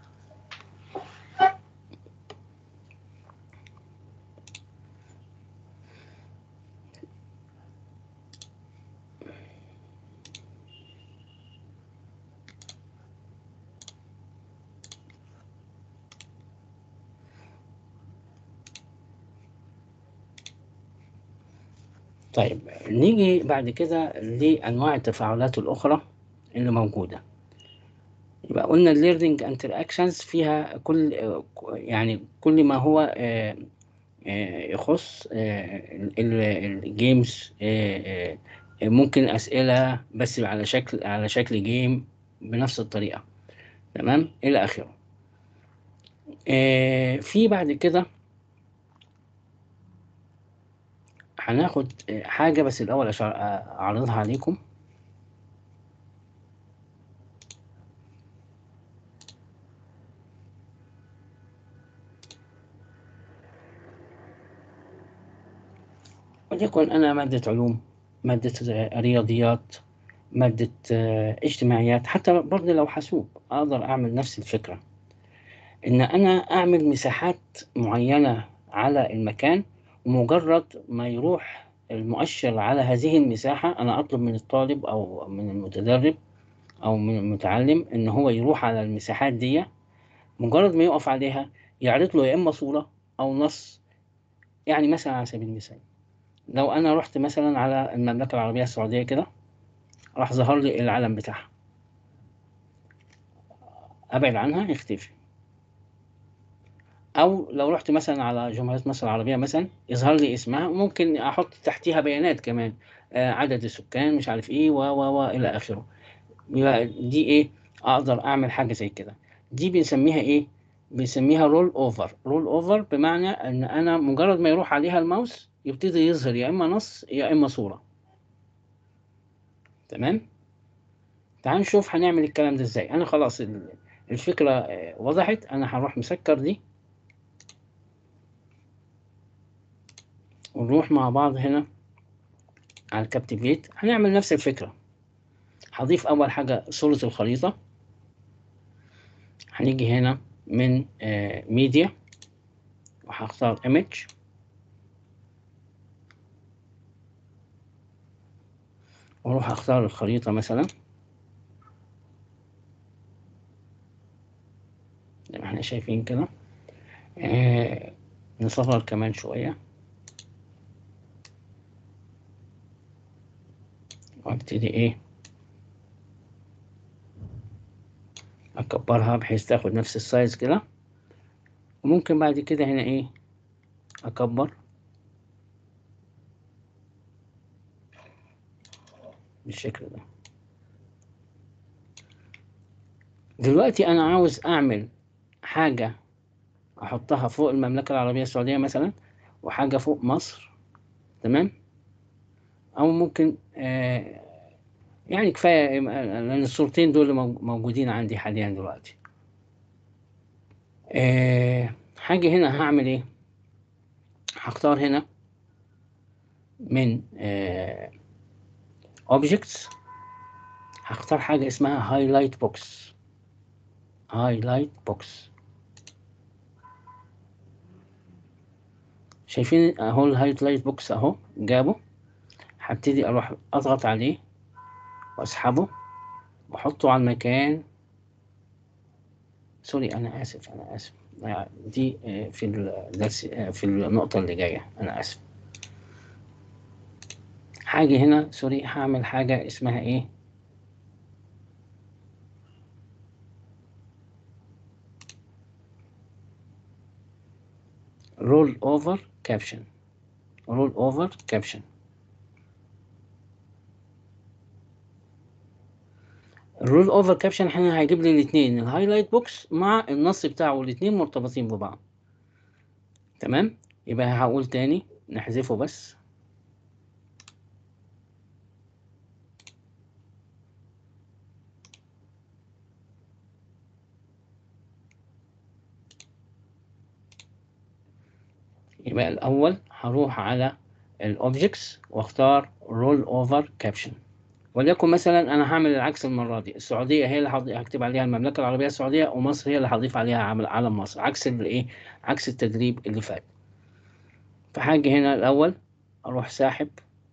طيب نيجي بعد كده لانواع التفاعلات الاخرى اللي موجوده. يبقى قلنا الليرنينج انتراكشنز فيها كل يعني كل ما هو آه، آه، يخص الجيمز. ممكن أسئلة بس على شكل على شكل جيم بنفس الطريقة، تمام إلى آخره. آه، في بعد كده هناخد آه، حاجة، بس الأول أشار- آه، أعرضها عليكم. وليكن أنا مادة علوم، مادة آه، رياضيات، مادة آه، اجتماعيات، حتى برضه لو حاسوب أقدر أعمل نفس الفكرة. إن أنا أعمل مساحات معينة على المكان، ومجرد ما يروح المؤشر على هذه المساحة أنا أطلب من الطالب أو من المتدرب أو من المتعلم إن هو يروح على المساحات دي. مجرد ما يقف عليها يعرض له يا إما صورة أو نص. يعني مثلا على سبيل المثال، لو أنا رحت مثلا على المملكة العربية السعودية كده، راح ظهر لي العلم بتاعها، أبعد عنها يختفي. او لو رحت مثلا على جمهورية مصر العربية مثلا يظهر لي اسمها، وممكن احط تحتيها بيانات كمان، آه عدد السكان مش عارف ايه و و و الى اخره. يبقى دي ايه؟ اقدر اعمل حاجة زي كده. دي بنسميها ايه؟ بنسميها رول اوفر. رول اوفر بمعنى ان انا مجرد ما يروح عليها الماوس يبتدي يظهر يا اما نص يا اما صورة. تمام. تعال نشوف هنعمل الكلام ده ازاي. انا خلاص ال- الفكرة آه، وضحت. انا هروح مسكر دي، ونروح مع بعض هنا على الكابتيفيت. هنعمل نفس الفكرة. هضيف أول حاجة صورة الخريطة. هنيجي هنا من ميديا، وهختار ايمج، واروح اختار الخريطة مثلا زي ما احنا شايفين كده. آه، نصغر كمان شوية، وابتدي ايه اكبرها بحيث تاخد نفس السايز كده. وممكن بعد كده هنا ايه اكبر بالشكل ده. دلوقتي انا عاوز اعمل حاجة احطها فوق المملكة العربية السعودية مثلا، وحاجة فوق مصر. تمام. او ممكن آه يعني كفاية لان الصورتين دول اللي مو- موجودين عندي حاليا دلوقتي. آه حاجة هنا هعمل ايه؟ هختار هنا من آه objects، هختار حاجة اسمها highlight box. highlight box. شايفين اهو الهايلايت بوكس اهو جابه. هبتدي اروح اضغط عليه واسحبه واحطه على المكان. سوري انا اسف انا اسف. دي آه، في الدرس آه، في النقطة اللي جاية، انا اسف. حاجة هنا سوري، هعمل حاجة اسمها ايه؟ رول اوفر كابشن. رول اوفر كابشن. الرول اوفر كابشن هنا هيجيب لي الاثنين، الهايلايت بوكس مع النص بتاعه، والاثنين مرتبطين ببعض. تمام. يبقى هقول تاني نحذفه بس. يبقى الأول هروح على الأوبجكتس واختار رول أوفر كابشن. وليكن مثلا أنا هعمل العكس المرة دي، السعودية هي اللي هض- هكتب عليها المملكة العربية السعودية، ومصر هي اللي هضيف عليها عمل- علم مصر، عكس الإيه؟ عكس التدريب اللي فات. فحاجة هنا الأول أروح ساحب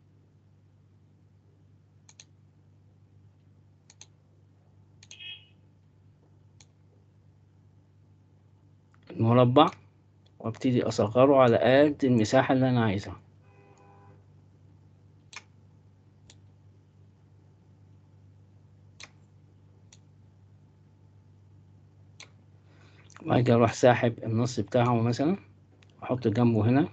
المربع وابتدي أصغره على قد المساحة اللي أنا عايزها. وأجي أروح ساحب النص بتاعه مثلا، أحط جنبه هنا،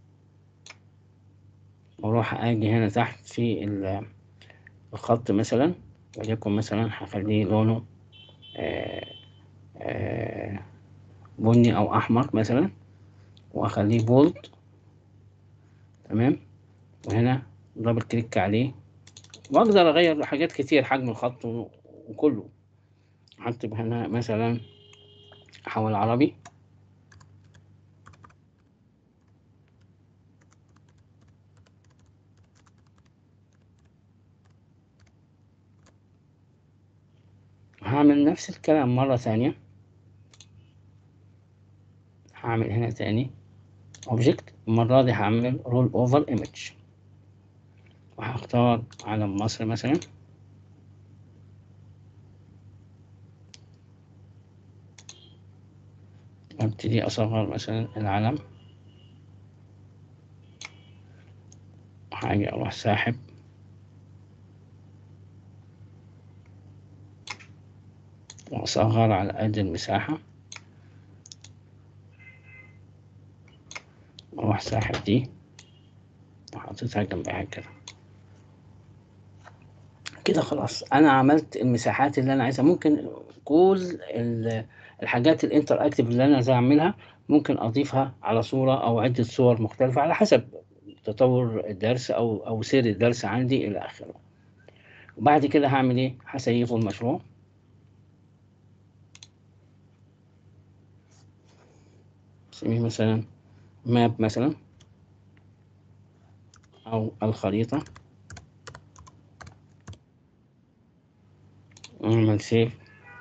وأروح أجي هنا تحت في ال- الخط مثلا، وليكن مثلا هخليه لونه آه، آه، بني أو أحمر مثلا، وأخليه بولد. تمام. وهنا دبل كليك عليه، وأقدر أغير حاجات كتير، حجم الخط و- وكله. هكتب هنا مثلا حول عربي. هعمل نفس الكلام مرة ثانية. هعمل هنا تاني اوبجكت، المرة دي هعمل رول اوفر ايمج، وهختار علم مصر مثلا. وابتدي اصغر مثلا العلم، وهاجي اروح ساحب واصغر على قد المساحة، واروح ساحب دي وحطيتها جنبها كده. كده خلاص انا عملت المساحات اللي انا عايزها. ممكن كل ال- الحاجات الانتر اكتيف اللي انا عايز اعملها ممكن اضيفها على صورة او عدة صور مختلفة على حسب تطور الدرس او او سير الدرس عندي الى اخره. وبعد كده هعمل ايه؟ هسيفه المشروع. اسميه مثلا ماب مثلا، او الخريطة، واعمل سيف.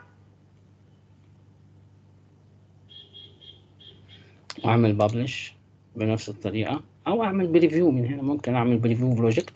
واعمل ببلش بنفس الطريقة، او اعمل بريفيو من هنا. ممكن اعمل بريفيو بروجكت.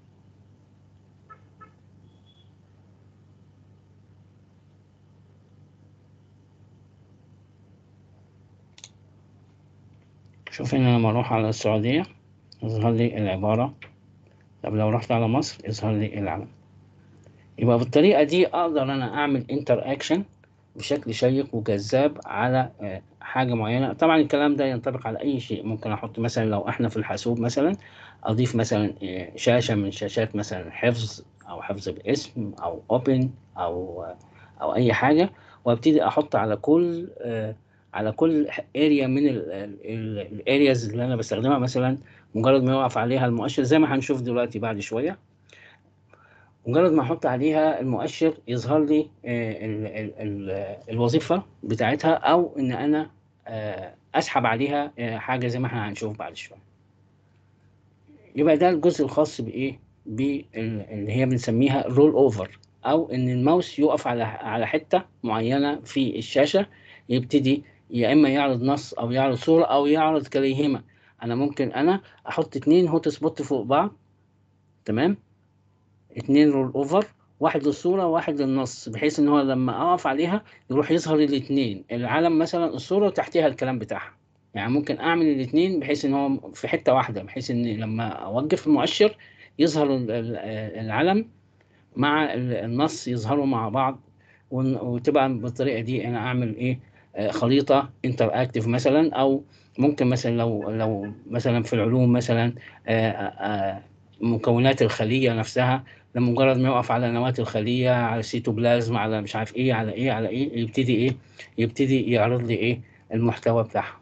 شوف هنا لما اروح على السعودية يظهر لي العبارة، طب لو رحت على مصر يظهر لي العلم. يبقى بالطريقة دي أقدر أنا أعمل انتر أكشن بشكل شيق وجذاب على آه، حاجة معينة. طبعا الكلام ده ينطبق على أي شيء. ممكن أحط مثلا لو إحنا في الحاسوب مثلا، أضيف مثلا آه، شاشة من شاشات مثلا حفظ، أو حفظ باسم، أو أوبن، أو آه، أو أي حاجة، وابتدي احط على كل آه على كل اريا من الارياز اللي انا بستخدمها. مثلا مجرد ما يقف عليها المؤشر زي ما هنشوف دلوقتي بعد شويه، مجرد ما احط عليها المؤشر يظهر لي آه، ال ال ال الوظيفه بتاعتها، او ان انا آه، اسحب عليها آه، حاجه زي ما احنا هنشوف بعد شويه. يبقى ده الجزء الخاص بايه، باللي هي بنسميها رول اوفر، او ان الماوس يقف على على حته معينه في الشاشه، يبتدي يا اما يعرض نص او يعرض صوره او يعرض كليهما. انا ممكن انا احط اتنين هوت سبوت فوق بعض، تمام، اتنين رول اوفر، واحد للصوره وواحد للنص، بحيث ان هو لما اقف عليها يروح يظهر الاتنين، العلم مثلا الصوره وتحتها الكلام بتاعها. يعني ممكن اعمل الاتنين بحيث ان هو في حته واحده، بحيث ان لما اوقف المؤشر يظهر ال- ال- العلم مع ال- النص يظهروا مع بعض. ون- وتبقى بالطريقه دي انا اعمل ايه، آه، خريطه انتر اكتف مثلا. او ممكن مثلا لو لو مثلا في العلوم مثلا آه، آه، مكونات الخليه نفسها، لمجرد ما يقف على نواه الخليه، على السيتوبلازم، على مش عارف ايه، على ايه على ايه، يبتدي ايه، يبتدي يعرض لي ايه المحتوى بتاعها.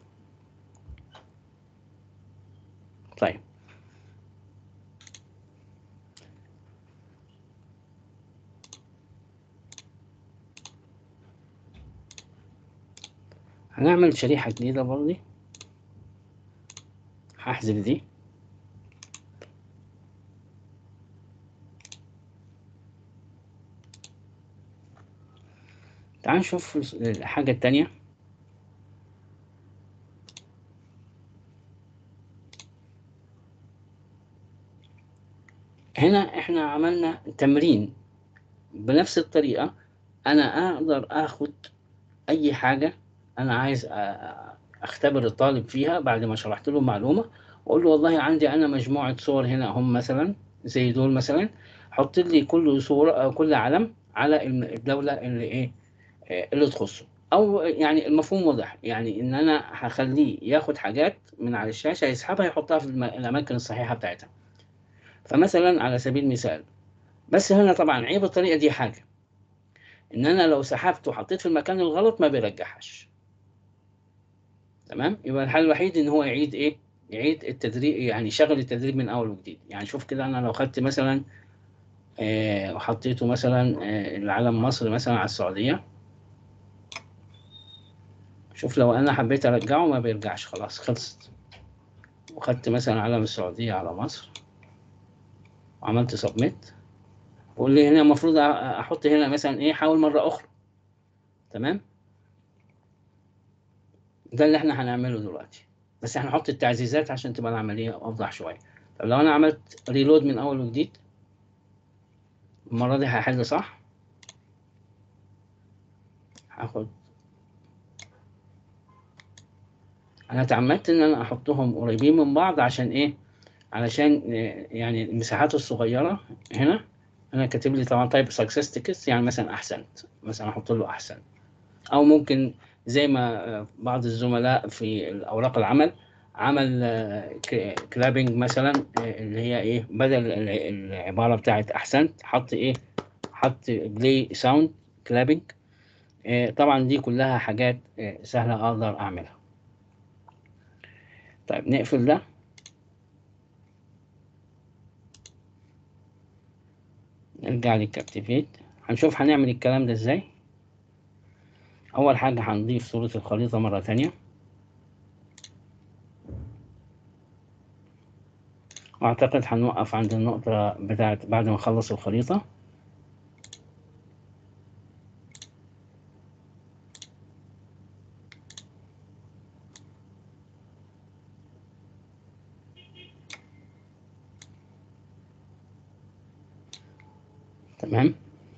طيب هنعمل شريحه جديده برضه، هحذف دي. تعال نشوف الحاجه التانية. هنا احنا عملنا تمرين بنفس الطريقة. انا اقدر اخد اي حاجة انا عايز أ- اختبر الطالب فيها بعد ما شرحت له معلومة، واقول له والله عندي انا مجموعة صور هنا هم مثلا زي دول مثلا، حط لي كل صورة أو كل علم على الم- الدولة اللي ايه آه، اللي تخصه. او يعني المفهوم واضح، يعني ان انا هخليه ياخد حاجات من على الشاشة يسحبها يحطها في الم- الاماكن الصحيحة بتاعتها. فمثلا على سبيل المثال، بس هنا طبعا عيب الطريقه دي حاجه، ان انا لو سحبت وحطيت في المكان الغلط ما بيرجعهاش. تمام، يبقى الحل الوحيد ان هو يعيد ايه، يعيد التدريب، يعني يشغل التدريب من اول وجديد. يعني شوف كده، انا لو خدت مثلا آه وحطيته مثلا آه العلم مصر مثلا على السعوديه، شوف لو انا حبيت ارجعه ما بيرجعش، خلاص خلصت. وخدت مثلا علم السعوديه على مصر وعملت سبميت، وقول لي هنا المفروض أ- احط هنا مثلا ايه، حاول مره اخرى. تمام، ده اللي احنا هنعمله دلوقتي، بس هنحط التعزيزات عشان تبقى العملية أوضح شوية. طب لو أنا عملت ريلود من أول وجديد، المرة دي هحل صح. هاخد، أنا اتعمدت إن أنا أحطهم قريبين من بعض عشان إيه، علشان آه، يعني المساحات الصغيرة هنا. أنا كاتب لي طبعا تايب سكسس تكست، يعني مثلا أحسنت، مثلا أحط له أحسن. أو ممكن زي ما آه، بعض الزملاء في أوراق العمل عمل كلابنج مثلا، آه، اللي هي ايه، بدل ال- العبارة بتاعت احسنت حط ايه، حط بلاي ساوند كلابنج. طبعا دي كلها حاجات آه، سهلة اقدر اعملها. طيب نقفل ده، نرجع للكابتيفيت، هنشوف هنعمل الكلام ده ازاي. اول حاجة هنضيف صورة الخريطة مرة تانية، واعتقد هنوقف عند النقطة بتاعت بعد ما نخلص الخريطة. تمام،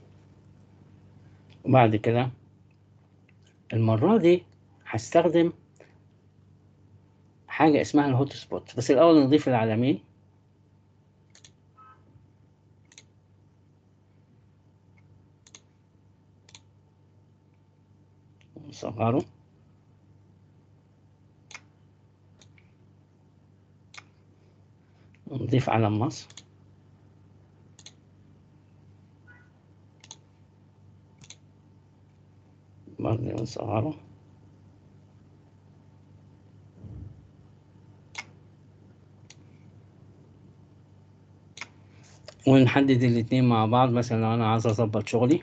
وبعد كده المرة دي هستخدم حاجة اسمها الهوت سبوت، بس الأول نضيف العلامين ونصغره. ونضيف علم مصر، نصغره ونحدد الاتنين مع بعض. مثلا لو انا عايز اظبط شغلي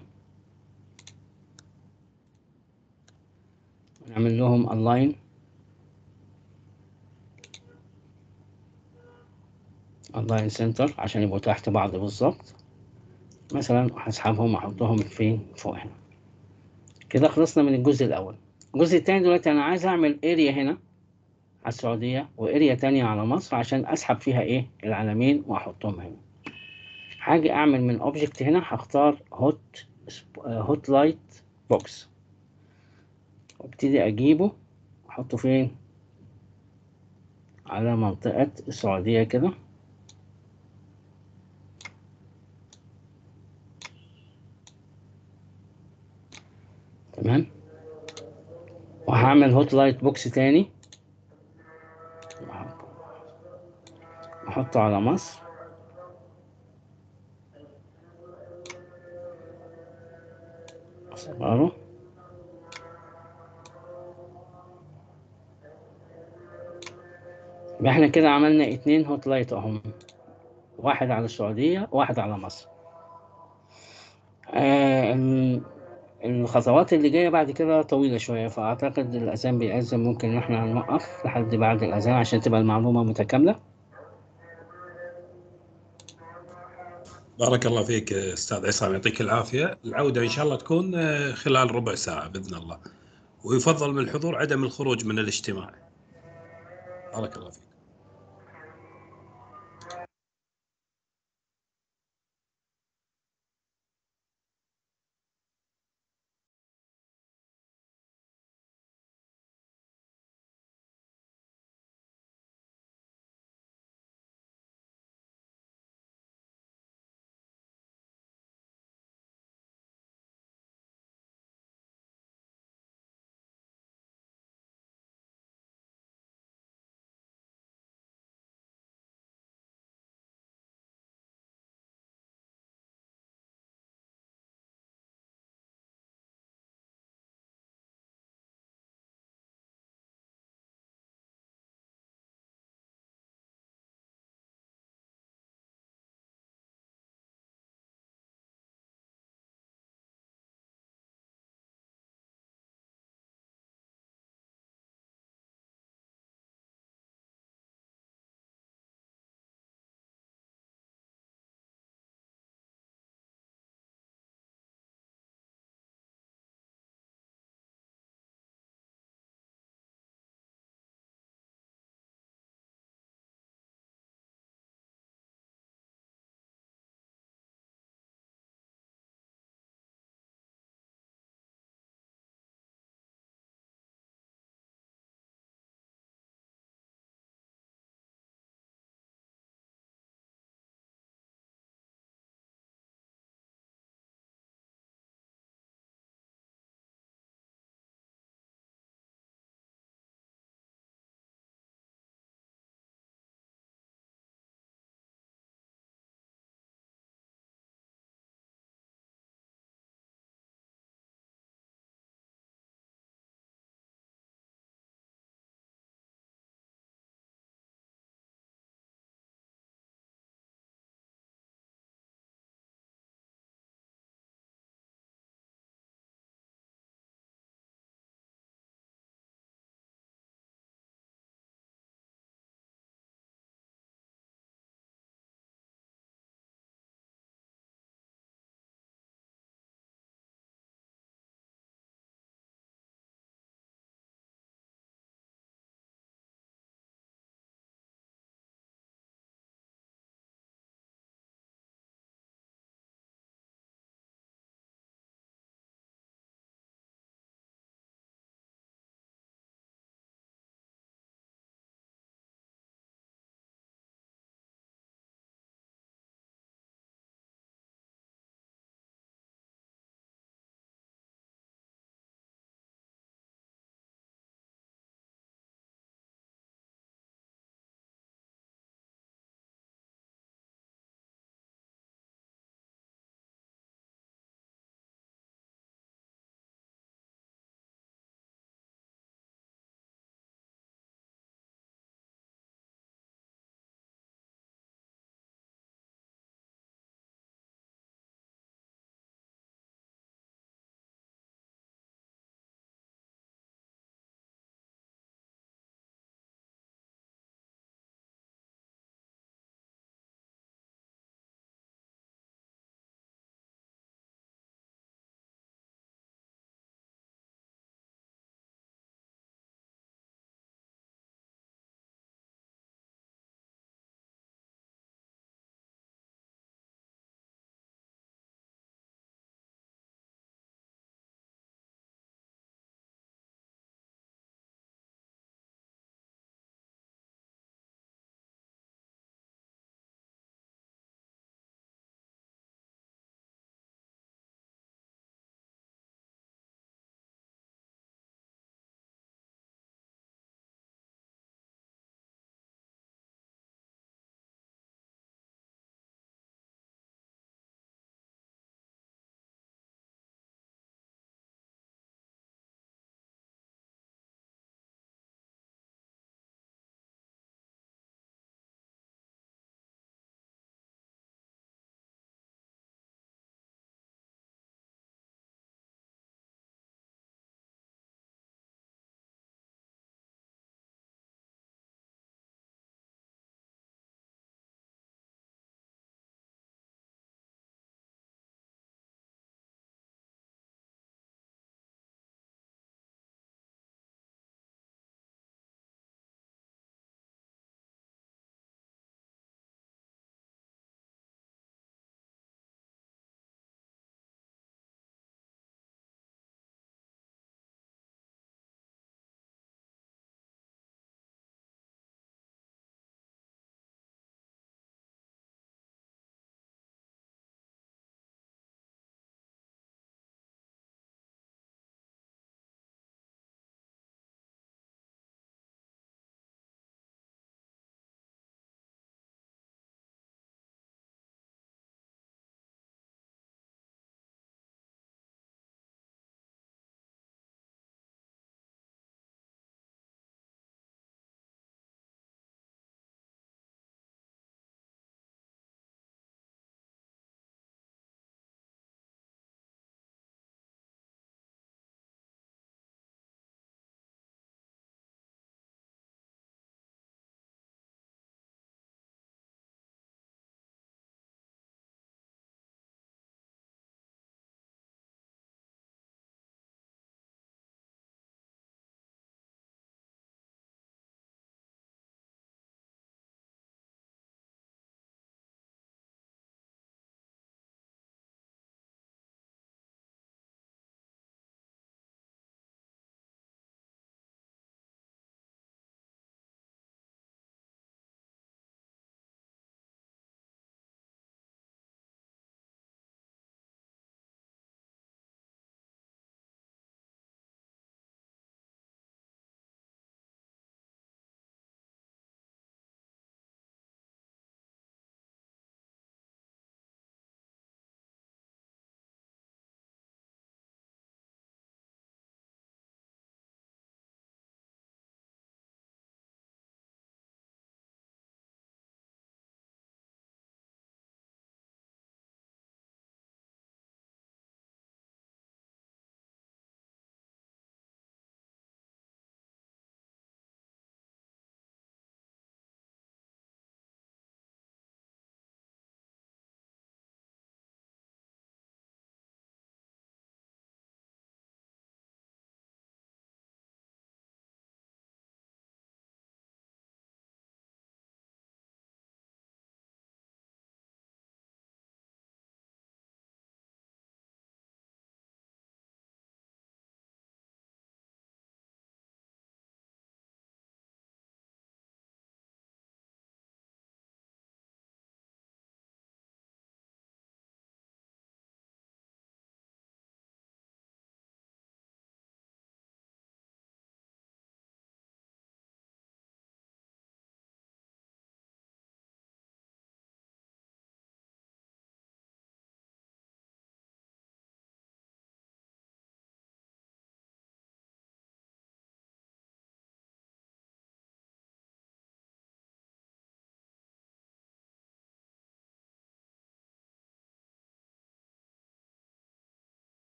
نعمل لهم align align center عشان يبقوا تحت بعض بالظبط. مثلا هسحبهم واحطهم فين؟ فوق هنا. كده خلصنا من الجزء الاول. الجزء التاني دلوقتي انا عايز اعمل اريا هنا على السعودية واريا تانية على مصر عشان اسحب فيها ايه؟ العلمين واحطهم هنا. حاجة اعمل من اوبجكت هنا، هختار هوت هوت لايت بوكس وابتدي اجيبه احطه فين؟ على منطقة السعودية كده. تمام. وهعمل هوت لايت بوكس تاني احطه على مصر. اصغره. يبقى احنا كده عملنا اتنين هوت لايت اهم، واحد على السعودية واحد على مصر. آه ال- الخطوات اللي جاية بعد كده طويلة شوية، فأعتقد الأذان بيأذن، ممكن إن احنا نوقف لحد بعد الأذان عشان تبقى المعلومة متكاملة. بارك الله فيك استاذ عصام، يعطيك العافيه. العوده ان شاء الله تكون آه، خلال ربع ساعه باذن الله، ويفضل من الحضور عدم الخروج من الاجتماع. بارك الله فيك.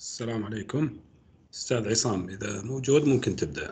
السلام عليكم أستاذ عصام، إذا موجود ممكن تبدأ.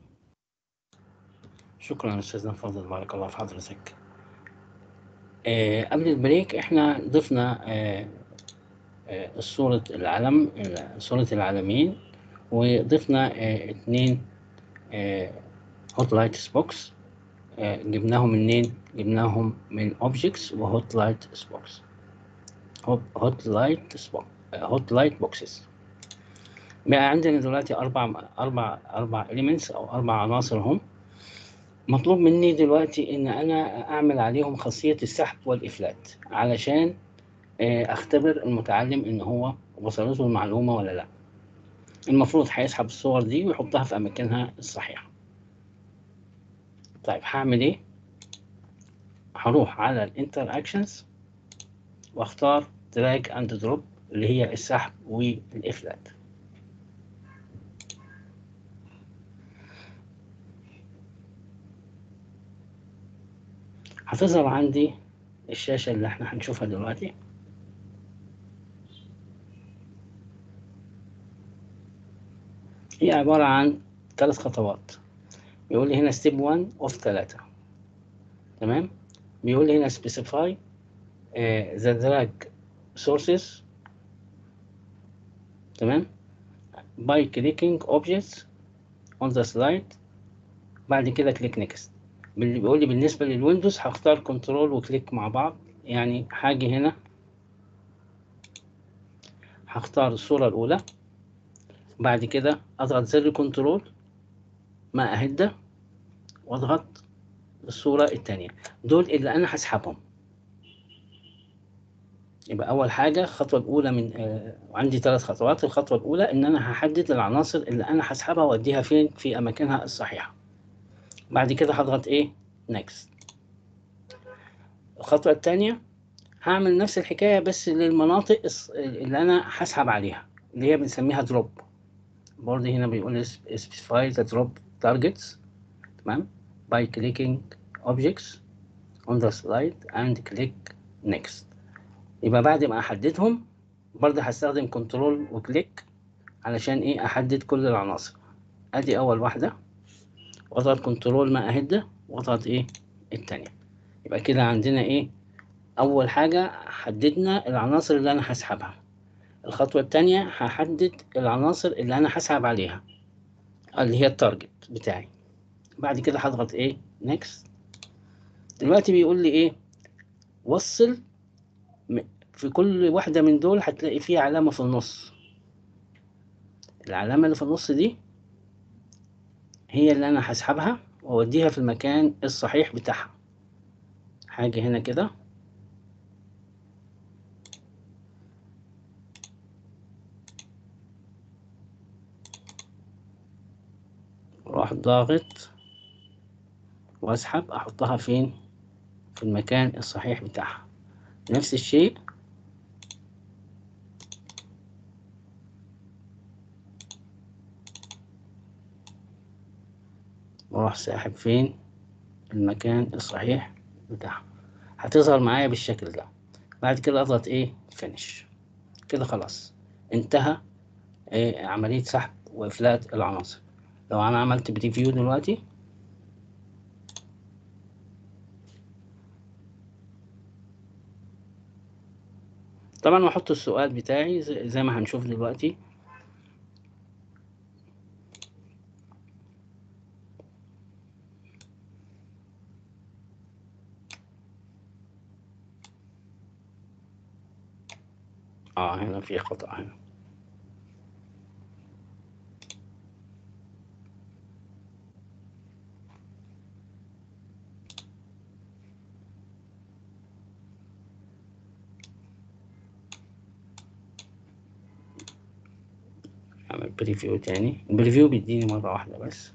شكرا أستاذنا الفاضل، بارك الله في حضرتك. آه قبل البريك احنا ضفنا آه آه صورة العلم، صورة العالمين، وضفنا آه اتنين آه هوت لايت بوكس. آه جبناهم منين؟ جبناهم من اوبجكتس وهوت لايت بوكس. هوت لايت هوت لايت بوكسز. بقى عندنا دلوقتي أربع أربع أربع إليمنتس أو أربع عناصر هم. مطلوب مني دلوقتي إن أنا أعمل عليهم خاصية السحب والإفلات علشان أختبر المتعلم إن هو وصلته المعلومة ولا لأ. المفروض هيسحب الصور دي ويحطها في أماكنها الصحيحة. طيب هعمل إيه؟ هروح على الانتر اكشنز واختار دراج اند دروب اللي هي السحب والإفلات. هتظهر عندي الشاشة اللي احنا هنشوفها دلوقتي. هي عبارة عن ثلاث خطوات. بيقول لي هنا ستيب واحد اوف ثلاثة، تمام. بيقول لي هنا specify uh, the drag sources، تمام، by clicking objects on the slide. بعد كده click next. بيقول لي بالنسبة للويندوز هختار كنترول وكليك مع بعض. يعني هاجي هنا هختار الصورة الأولى، بعد كده أضغط زر كنترول مع أهدى وأضغط الصورة الثانية. دول اللي أنا هسحبهم. يبقى أول حاجة الخطوة الأولى من آه عندي ثلاث خطوات. الخطوة الأولى إن أنا هحدد العناصر اللي أنا هسحبها وأديها فين في أماكنها الصحيحة. بعد كده هضغط إيه؟ next. الخطوة الثانية هعمل نفس الحكاية بس للمناطق اللي أنا هسحب عليها اللي هي بنسميها دروب. برضه هنا بيقول specify the drop targets، تمام، by clicking objects on the slide and click next. يبقى بعد ما أحددهم برضه هستخدم كنترول وكليك علشان إيه؟ أحدد كل العناصر. أدي أول واحدة وأضغط كنترول ما أهدى وأضغط إيه؟ التانية. يبقى كده عندنا إيه؟ أول حاجة حددنا العناصر اللي أنا هسحبها. الخطوة التانية هحدد العناصر اللي أنا هسحب عليها اللي هي التارجت بتاعي. بعد كده هضغط إيه؟ next. دلوقتي بيقول لي إيه؟ وصل. في كل واحدة من دول هتلاقي فيه علامة في النص. العلامة اللي في النص دي هي اللي أنا هسحبها وأوديها في المكان الصحيح بتاعها. هاجي هنا كده وأروح ضاغط وأسحب أحطها فين؟ في المكان الصحيح بتاعها. نفس الشيء وأروح ساحب فين؟ المكان الصحيح بتاعها. هتظهر معايا بالشكل ده. بعد كده أضغط إيه؟ فينيش. كده خلاص انتهى إيه؟ عملية سحب وإفلات العناصر. لو أنا عملت بريفيو دلوقتي طبعا هحط السؤال بتاعي زي ما هنشوف دلوقتي. اه هنا في خطأ هنا. اعمل بريفيو تاني. البريفيو بيديني مرة واحدة بس.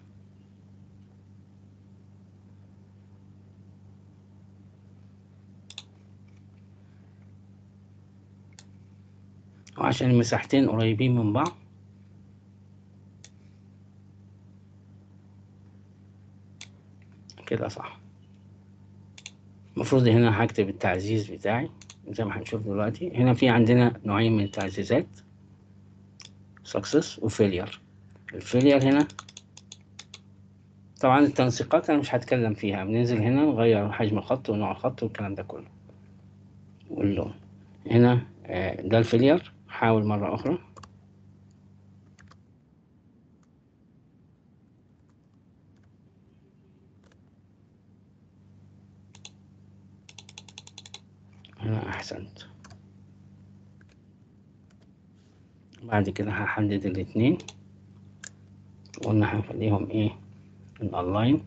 وعشان المساحتين قريبين من بعض كده صح. المفروض هنا هكتب التعزيز بتاعي زي ما هنشوف دلوقتي. هنا في عندنا نوعين من التعزيزات. سكسس وفيلير. الفيلير هنا طبعا التنسيقات انا مش هتكلم فيها، بننزل هنا نغير حجم الخط ونوع الخط والكلام ده كله واللون. هنا ده الفيلير. حاول مرة أخرى. هنا أحسنت. بعد كده هحدد الاتنين، وقلنا هنخليهم ايه الألاين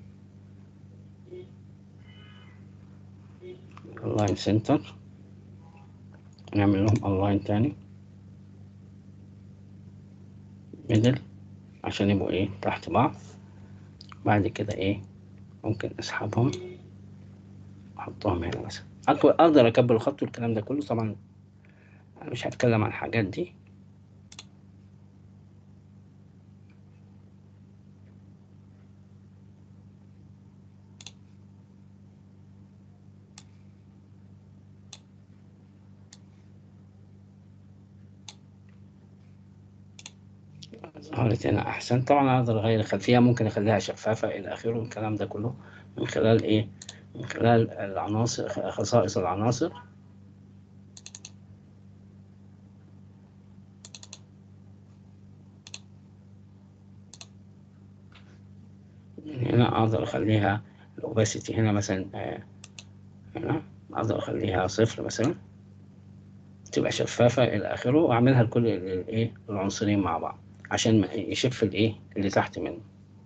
اللاين سنتر، نعمل لهم ألاين تاني ميدل عشان يبقوا ايه تحت بعض. بعد كده ايه ممكن اسحبهم احطهم هنا مثلا. اقدر اكبر الخط والكلام ده كله. طبعا انا مش هتكلم عن الحاجات دي. ظهرت هنا احسن. طبعا اقدر اغير الخلفيه، ممكن اخليها شفافه الى اخره والكلام ده كله من خلال ايه من خلال العناصر، خصائص العناصر. هنا اقدر اخليها الاوباسيتي هنا مثلا، هنا اقدر اخليها صفر مثلا، تبقى شفافه الى اخره، واعملها لكل الايه العنصرين مع بعض عشان يشف الايه اللي تحت منه.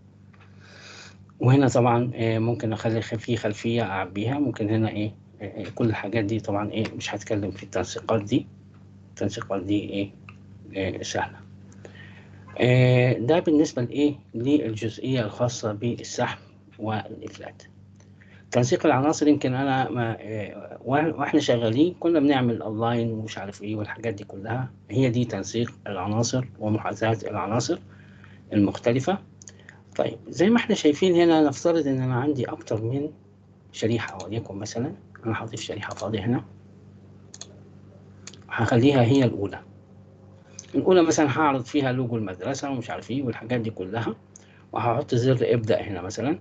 وهنا طبعا ممكن اخلي فيه خلفيه اعبيها. ممكن هنا ايه كل الحاجات دي طبعا ايه مش هتكلم في التنسيقات دي. التنسيقات دي ايه, إيه سهله. إيه ده بالنسبه لايه للجزئيه الخاصه بالسحب والافلات. تنسيق العناصر يمكن انا ما إيه واحنا شغالين كنا بنعمل اونلاين ومش عارف ايه والحاجات دي كلها. هي دي تنسيق العناصر ومحاذاه العناصر المختلفه. طيب زي ما احنا شايفين هنا، نفترض ان انا عندي اكتر من شريحة، وليكن مثلا انا هضيف شريحة فاضية هنا، هخليها هي الاولى. الاولى مثلا هعرض فيها لوجو المدرسة ومش عارف ايه والحاجات دي كلها، وهحط زر ابدأ هنا مثلا،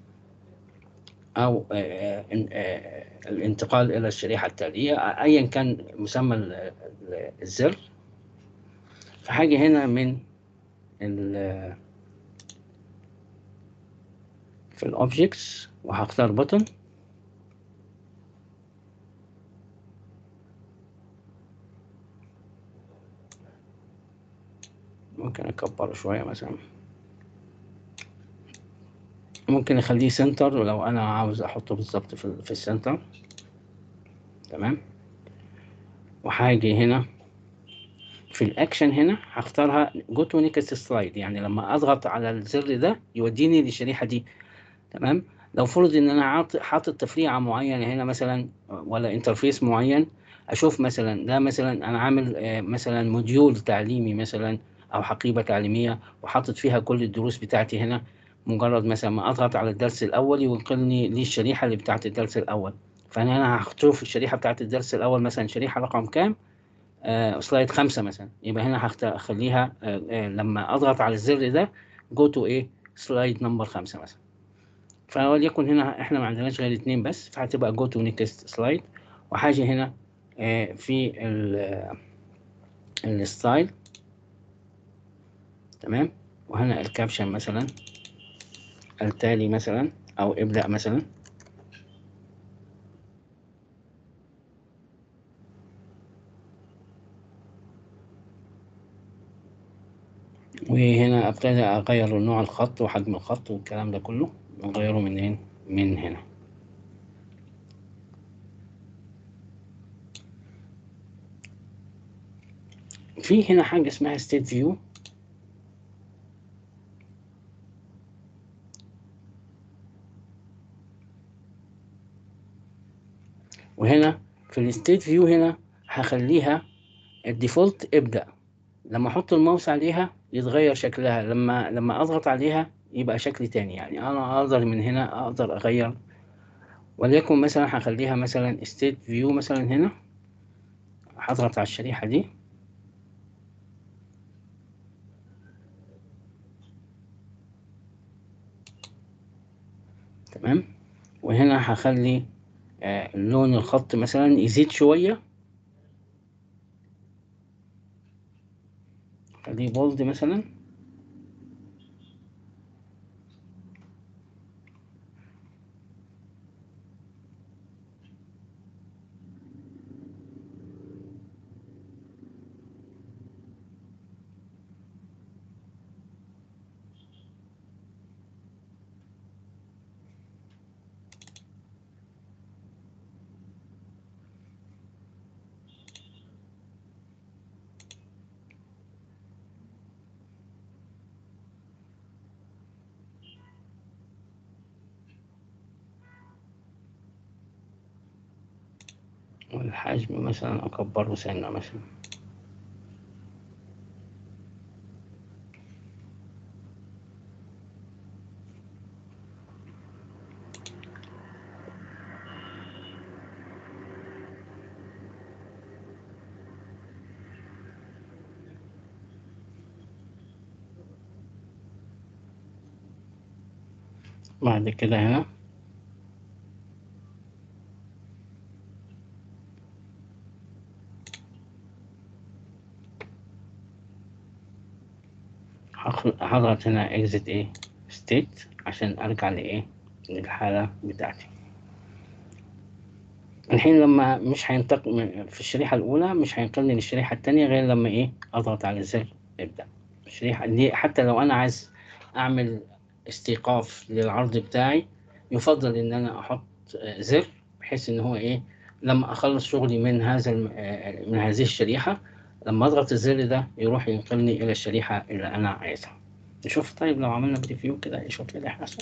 او آآ آآ الانتقال الى الشريحة التالية، ايا كان مسمى الزر. فحاجة هنا من في الاوبجكتس وهختار بوتن، ممكن اكبره شوية مثلا، ممكن اخليه سنتر ولو انا عاوز احطه بالظبط في, في السنتر. تمام. وحاجة هنا في الاكشن هنا هختارها جو تو نيكست سلايد، يعني لما اضغط على الزر ده يوديني للشريحة دي. تمام. لو فرض ان انا حاطط تفريعة معينة هنا مثلا ولا انترفيس معين، اشوف مثلا ده مثلا انا عامل مثلا موديول تعليمي مثلا او حقيبة تعليمية وحاطط فيها كل الدروس بتاعتي هنا. مجرد مثلا ما اضغط على الدرس الاول ينقلني للشريحة اللي بتاعت الدرس الاول. فانا هنا هشوف الشريحة بتاعت الدرس الاول مثلا شريحة رقم كام، آه سلايد خمسة مثلا. يبقى هنا هخليها آه آه لما اضغط على الزر ده جو تو ايه سلايد نمبر خمسة مثلا. فوليكن هنا احنا ما عندناش غير اتنين بس، فهتبقى جو تو نيكست سلايد. وحاجة هنا آه في الستايل. تمام. وهنا الكابشن مثلا التالي مثلا او ابدأ مثلا. وهنا ابتدي اغير نوع الخط وحجم الخط والكلام ده كله، نغيره منين من هنا. في هنا حاجة اسمها ستيت فيو. وهنا في الستيت فيو هنا هخليها الديفولت ابدأ. لما احط الماوس عليها يتغير شكلها، لما لما اضغط عليها يبقى شكل تاني. يعني انا اقدر من هنا اقدر اغير. وليكن مثلا هخليها مثلا ستيت فيو مثلا. هنا هضغط على الشريحة دي تمام. وهنا هخلي آه لون الخط مثلا يزيد شوية، خليه بولد مثلا. والحجم مثلا أكبره سنة مثلا. بعد كده هنا هضغط هنا exit ايه state عشان ارجع لايه للحالة بتاعتي. الحين لما مش هينتقل في الشريحة الأولى، مش هينقلني للشريحة التانية غير لما إيه أضغط على زر ابدأ. الشريحة دي حتى لو أنا عايز أعمل استيقاف للعرض بتاعي، يفضل إن أنا أحط زر بحيث إن هو إيه لما أخلص شغلي من هذا من هذه الشريحة، لما أضغط الزر ده يروح ينقلني إلى الشريحة اللي أنا عايزها. نشوف طيب لو عملنا بريفيو كده نشوف إيه اللي هيحصل.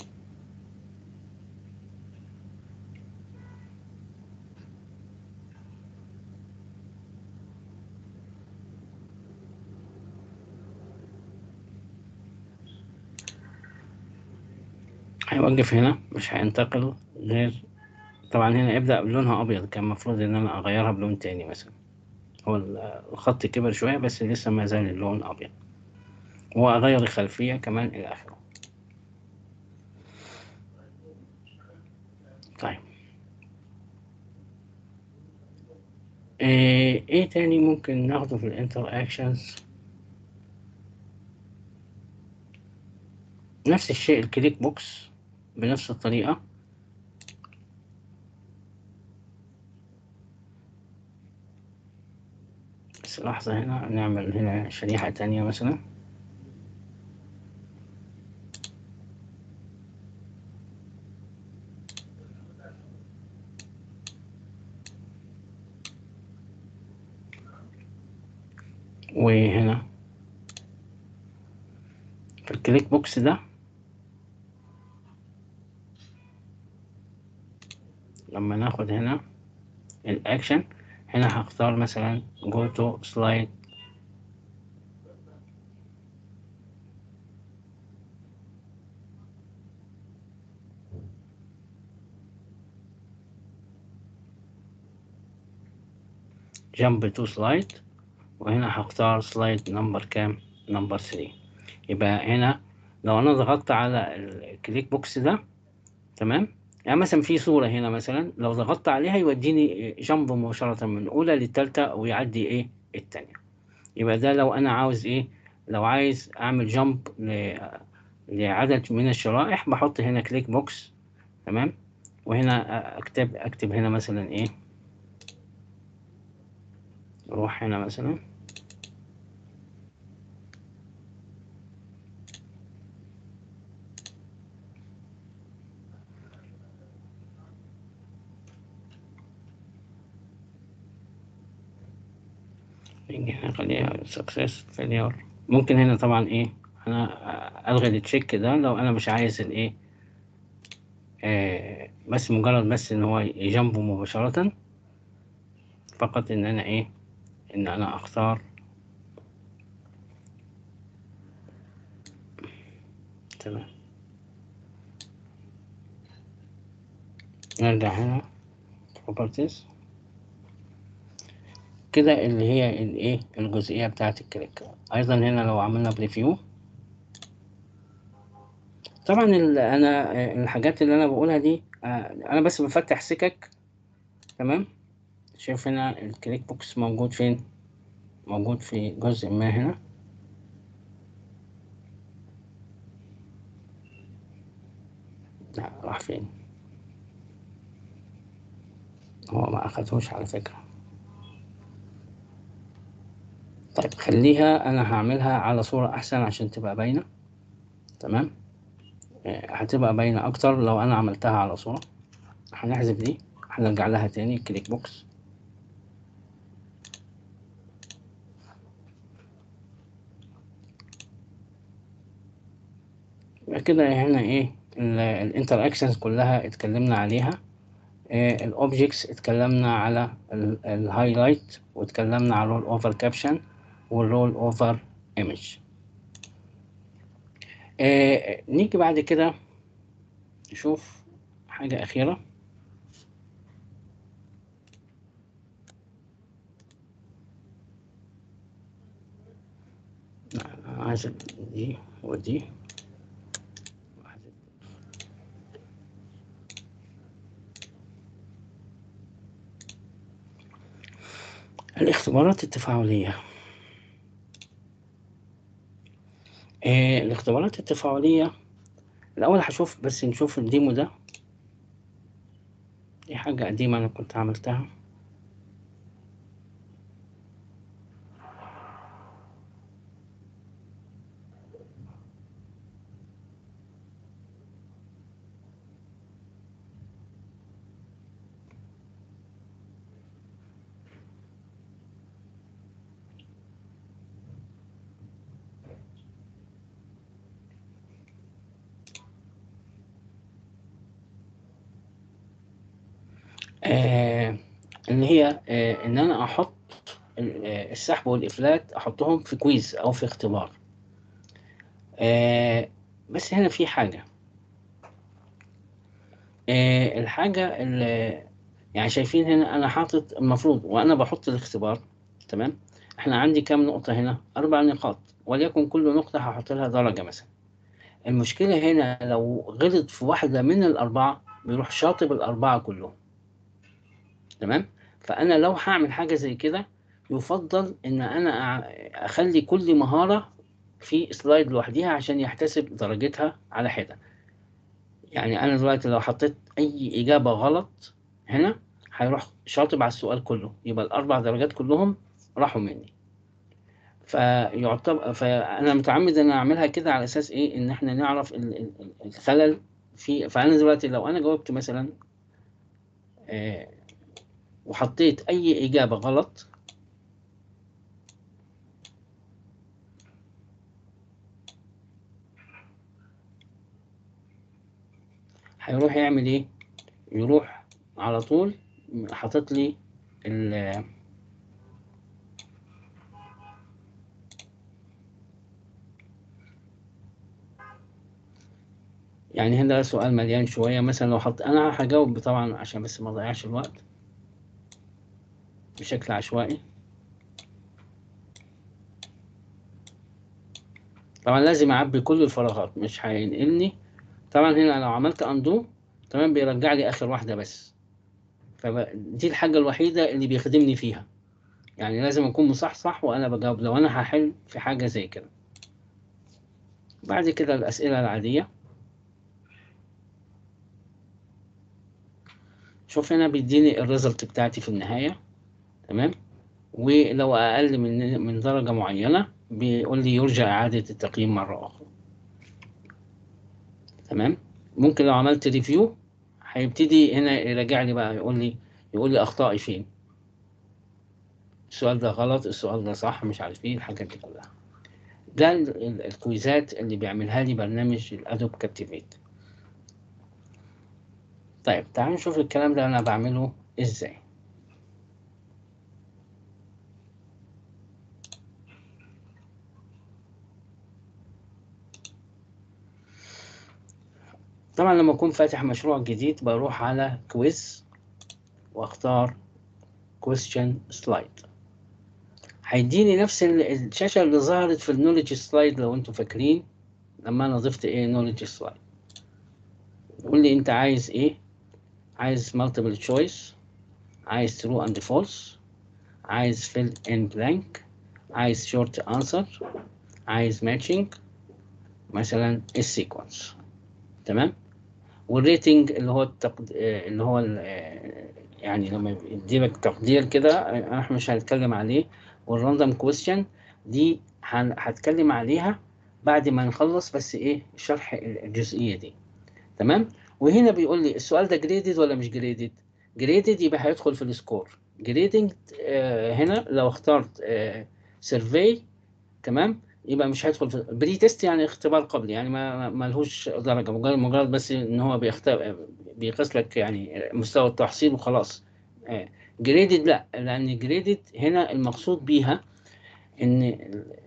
هيوقف هنا، مش هينتقل غير طبعا هنا يبدأ بلونها أبيض، كان المفروض إن أنا أغيرها بلون تاني مثلا. هو الخط كبر شوية بس لسه ما زال اللون أبيض، وأغير الخلفية كمان إلى آخره. طيب إيه, إيه تاني ممكن ناخده في الانتر أكشنز؟ نفس الشيء الكليك بوكس بنفس الطريقة. بس لحظة، هنا نعمل هنا شريحة تانية مثلا. وهنا في الكليك بوكس ده لما ناخد هنا الأكشن، هنا هختار مثلا go to slide jump to slide، وهنا هختار سلايد نمبر كام؟ نمبر ثلاثة. يبقى هنا لو انا ضغطت على الكليك بوكس ده، تمام، يعني مثلا في صورة هنا مثلا لو ضغطت عليها يوديني جنب مباشرة من الأولى للتالتة ويعدي إيه التانية. يبقى ده لو أنا عاوز إيه، لو عايز أعمل جمب لعدد من الشرائح بحط هنا كليك بوكس، تمام، وهنا أكتب أكتب هنا مثلا إيه، أروح هنا مثلا نيجي هنا نخليها سكسس فيلير. ممكن هنا طبعا ايه انا الغي التشيك ده لو انا مش عايز الايه آه بس مجرد بس ان هو يجنبه مباشرة، فقط ان انا ايه ان انا اختار. تمام، نرجع هنا properties كده اللي هي الايه الجزئية بتاعت الكليك. ايضا هنا لو عملنا بريفيو طبعا ال- انا الحاجات اللي انا بقولها دي آه، انا بس بفتح سكك. تمام. شايف هنا الكليك بوكس موجود فين؟ موجود في جزء ما هنا. لا، راح فين؟ هو ما اخدهوش على فكرة. طيب خليها، انا هعملها على صورة احسن عشان تبقى باينة. تمام. آه، هتبقى باينة اكتر لو انا عملتها على صورة. هنحذف دي، هنرجع لها تاني كليك بوكس. يبقى كده هنا ايه الانتر اكشنز كلها اتكلمنا عليها. الاوبجكتس اتكلمنا على الهايلايت، واتكلمنا على الرول اوفر كابشن والرول اوفر ايمج. نيجي بعد كده نشوف حاجة أخيرة. عايز دي ودي. الاختبارات التفاعلية. آه، الاختبارات التفاعلية الأول هشوف، بس نشوف الديمو ده. دي حاجة قديمة أنا كنت عملتها. آه، اللي هي آه، إن أنا أحط ال- آه، السحب والإفلات، أحطهم في كويز أو في اختبار. آه، بس هنا في حاجة. آه، الحاجة اللي يعني شايفين هنا أنا حاطط المفروض وأنا بحط الاختبار. تمام. إحنا عندي كام نقطة هنا؟ أربع نقاط، وليكن كل نقطة هحط لها درجة مثلا. المشكلة هنا لو غلط في واحدة من الأربعة بيروح شاطب الأربعة كلهم. تمام. فأنا لو هعمل حاجة زي كده، يفضل إن أنا أع- أخلي كل مهارة في سلايد لوحديها عشان يحتسب درجتها على حدة. يعني أنا دلوقتي لو حطيت أي إجابة غلط هنا، هيروح شاطب على السؤال كله، يبقى الأربع درجات كلهم راحوا مني. فيعتبر فأنا متعمد إن أنا أعملها كده على أساس إيه؟ إن إحنا نعرف ال- ال- الخلل في. فأنا دلوقتي لو أنا جاوبت مثلا آه، وحطيت أي إجابة غلط، هيروح يعمل إيه؟ يروح على طول حاطط لي ال- يعني هنا سؤال مليان شوية. مثلا لو حط أنا هجاوب طبعا عشان بس ما أضيعش الوقت بشكل عشوائي. طبعا لازم أعبي كل الفراغات، مش هينقلني. طبعا هنا لو عملت أندو تمام بيرجع لي آخر واحدة بس. فدي الحاجة الوحيدة اللي بيخدمني فيها. يعني لازم أكون مصحصح وأنا بجاوب لو أنا هحل في حاجة زي كده. بعد كده الأسئلة العادية. شوف هنا بيديني الريزلت بتاعتي في النهاية. تمام. ولو أقل من من درجة معينة بيقول لي يرجى إعادة التقييم مرة أخرى. تمام. ممكن لو عملت ريفيو هيبتدي هنا يراجع لي بقى، يقول لي يقول لي أخطائي فين. السؤال ده غلط، السؤال ده صح، مش عارف ايه الحاجات دي كلها. ده ال- ال- الكويزات اللي بيعملها لي برنامج الادوب كابتيفيت. طيب تعالوا نشوف الكلام ده انا بعمله ازاي. طبعا لما اكون فاتح مشروع جديد بروح على كويز واختار question slide. هيديني نفس ال- الشاشة اللي ظهرت في النولج سلايد لو انتوا فاكرين لما انا ضفت ايه نولج سلايد. قول لي انت عايز ايه، عايز multiple choice، عايز true and false، عايز fill in blank، عايز short answer، عايز matching، مثلا السيكونس. تمام. والريتنج اللي هو التقد... آه، اللي هو ال... آه، يعني لما يديلك تقدير كده، آه، احنا مش هنتكلم عليه. والراندوم كويستشن دي هن... هتكلم عليها بعد ما نخلص بس ايه شرح الجزئية دي. تمام. وهنا بيقول لي السؤال ده جريدد ولا مش جريدد. جريدد يبقى هيدخل في السكور. جريدنج آه هنا لو اخترت آه سيرفي، تمام، يبقى مش هيدخل في بري تيست، يعني اختبار قبلي، يعني ما ما لهوش درجه، مجرد مجرد بس ان هو بيختبر بيقيس لك يعني مستوى التحصيل وخلاص. جريدد لا، لان جريدد هنا المقصود بيها ان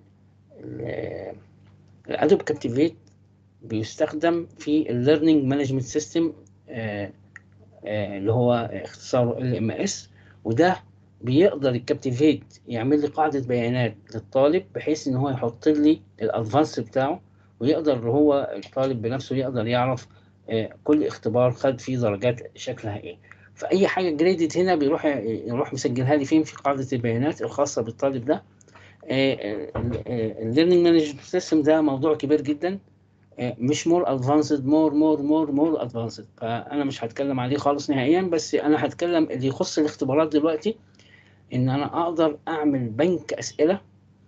الادوب كابتيفيت بيستخدم في الليرنينج مانجمنت سيستم، اللي هو اختصاره ال ام اس. وده بيقدر الكابتيفيت يعمل لي قاعدة بيانات للطالب بحيث ان هو يحط لي الادفانس بتاعه، ويقدر هو الطالب بنفسه يقدر يعرف آه، كل اختبار خد فيه درجات شكلها ايه. فاي حاجه جريدد هنا بيروح يروح مسجلها لي فين في قاعده البيانات الخاصه بالطالب ده. الليرنينج مانجمنت سيستم ده موضوع كبير جدا، آه، مش مور ادفانسد، مور مور مور مور ادفانسد، فانا مش هتكلم عليه خالص نهائيا. بس انا هتكلم اللي يخص الاختبارات دلوقتي، ان انا اقدر اعمل بنك اسئله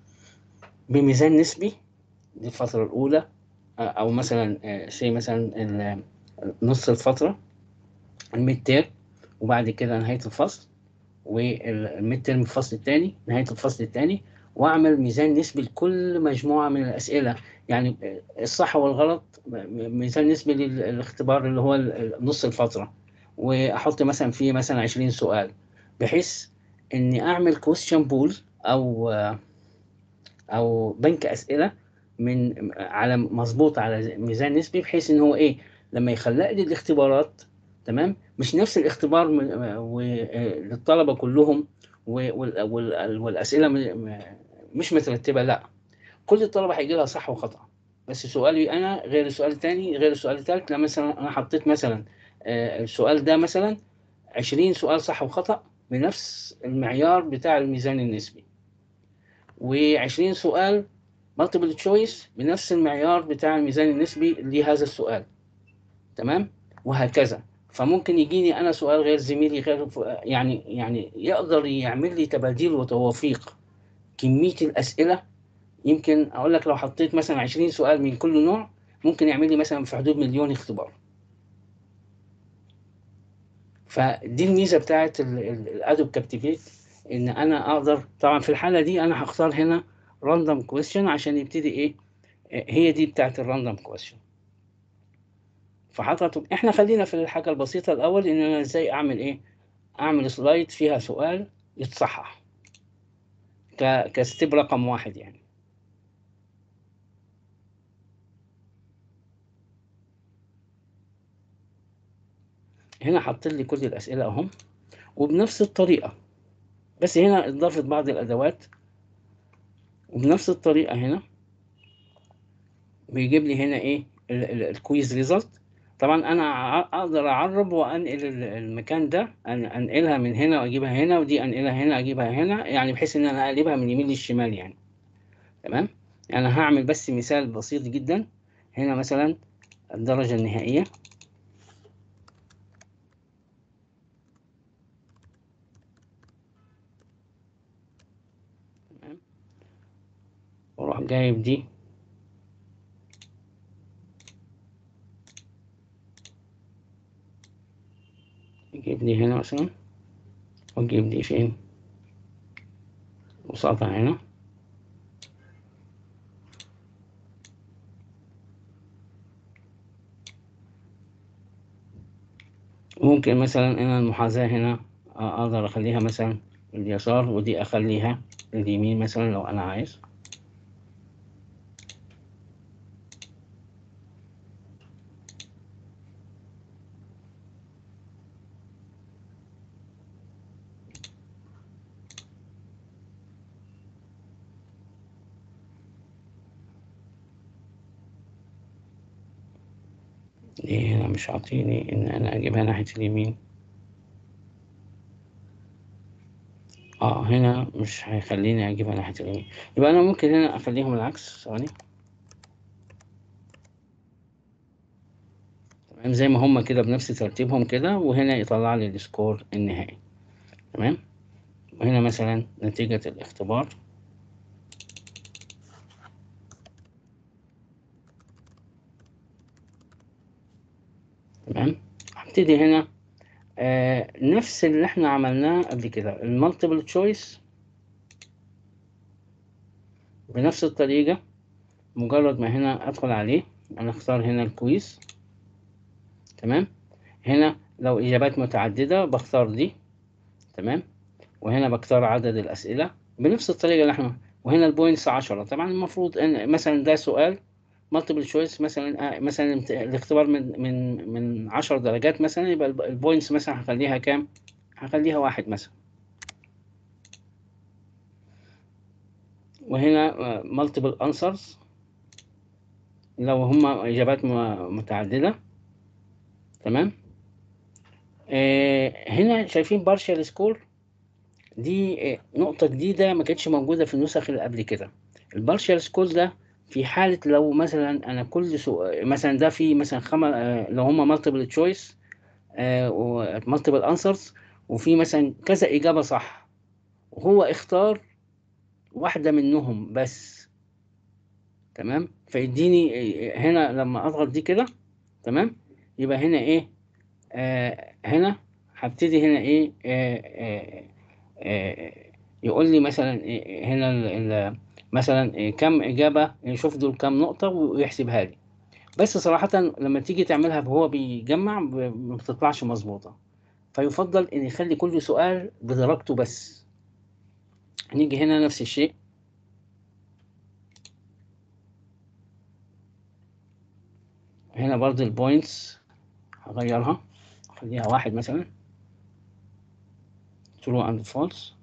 بميزان نسبي للفتره الاولى، آه، او مثلا شيء مثلا ال- نص الفتره، الميد تيرم، وبعد كده نهايه الفصل، والميد تيرم الفصل الثاني، نهايه الفصل الثاني، واعمل ميزان نسبي لكل مجموعه من الاسئله. يعني الصح والغلط ميزان نسبي للاختبار اللي هو نص الفتره، واحط مثلا فيه مثلا عشرين سؤال، بحيث اني اعمل كويستشن بول او او بنك اسئله من على مظبوط على ميزان نسبي، بحيث ان هو ايه لما يخلق لي الاختبارات، تمام، مش نفس الاختبار من- و- للطلبه كلهم، و- وال- وال- والاسئله م- مش مترتبه، لا، كل الطلبه هيجي لها صح وخطا، بس سؤالي انا غير السؤال الثاني غير السؤال الثالث. لما مثلا انا حطيت مثلا آه، السؤال ده مثلا عشرين سؤال صح وخطا بنفس المعيار بتاع الميزان النسبي، و20 سؤال مالتيبل تشويس بنفس المعيار بتاع الميزان النسبي لهذا السؤال، تمام، وهكذا. فممكن يجيني انا سؤال غير زميلي غير، يعني يعني يقدر يعمل لي تباديل وتوافيق كمية الأسئلة. يمكن أقول لك لو حطيت مثلا عشرين سؤال من كل نوع، ممكن يعمل لي مثلا في حدود مليون اختبار. فدي الميزة بتاعت الأدوب كابتيفيت، إن أنا أقدر طبعا في الحالة دي أنا هختار هنا راندوم كويستشن عشان يبتدي إيه، هي دي بتاعت الراندوم كويستشن. فحضرتك احنا خلينا في الحاجة البسيطة الأول، إن أنا إزاي أعمل إيه، أعمل سلايد فيها سؤال يتصحح ك... كستيب رقم واحد يعني. هنا حاطط لي كل الأسئلة أهم وبنفس الطريقة، بس هنا إضافة بعض الأدوات، وبنفس الطريقة هنا بيجيب لي هنا إيه الكويز ريزلت. طبعا أنا ع- أقدر أعرب وأنقل ال- المكان ده، أن- أنقلها من هنا وأجيبها هنا، ودي أنقلها هنا أجيبها هنا، يعني بحيث إن أنا أقلبها من اليمين للشمال يعني. تمام. يعني أنا هعمل بس مثال بسيط جدا. هنا مثلا الدرجة النهائية، تمام، واروح جايب دي، اجيب دي هنا مثلا، واجيب دي فين وسطها هنا. ممكن مثلا انا المحاذاة هنا اقدر اخليها مثلا اليسار، ودي اخليها اليمين مثلا لو انا عايز. ليه هنا مش عاطيني ان انا اجيبها ناحية اليمين؟ اه هنا مش هيخليني اجيبها ناحية اليمين، يبقى انا ممكن هنا اخليهم العكس. ثواني. تمام، زي ما هما كده بنفس ترتيبهم كده، وهنا يطلع لي السكور النهائي. تمام. وهنا مثلا نتيجة الاختبار. تمام. هبتدي هنا آه نفس اللي احنا عملناه قبل كده، المالتيبل تشويس، بنفس الطريقة. مجرد ما هنا ادخل عليه، انا اختار هنا الكويز. تمام. هنا لو اجابات متعددة بختار دي. تمام. وهنا بختار عدد الاسئلة بنفس الطريقة اللي احنا. وهنا البوينتس عشرة. طبعا المفروض ان مثلا ده سؤال مالتيبل تشويس مثلا، آه مثلا الاختبار من من من عشر درجات مثلا، يبقى البوينتس مثلا هخليها كام؟ هخليها واحد مثلا. وهنا multiple answers لو هما إجابات متعددة. تمام. آه هنا شايفين partial score دي، آه نقطة جديدة ما كانتش موجودة في النسخ اللي قبل كده. البارشال سكور ده في حالة لو مثلا أنا كل سؤال مثلا ده في مثلا خم... آه لو هما multiple choice آه و multiple answers، وفي مثلا كذا إجابة صح، وهو اختار واحدة منهم بس. تمام. فيديني هنا لما اضغط دي كده. تمام. يبقى هنا ايه؟ آه هنا هبتدي هنا ايه؟ آه آه آه يقول لي مثلا إيه هنا ال ال مثلا إيه كم اجابه، يشوف دول كم نقطه ويحسبها لي. بس صراحه لما تيجي تعملها وهو بيجمع ما بتطلعش مظبوطه، فيفضل ان يخلي كل سؤال بدرجته بس. هنيجي هنا نفس الشيء. هنا برضه البوينتس هغيرها، خليها واحد مثلا. true and false.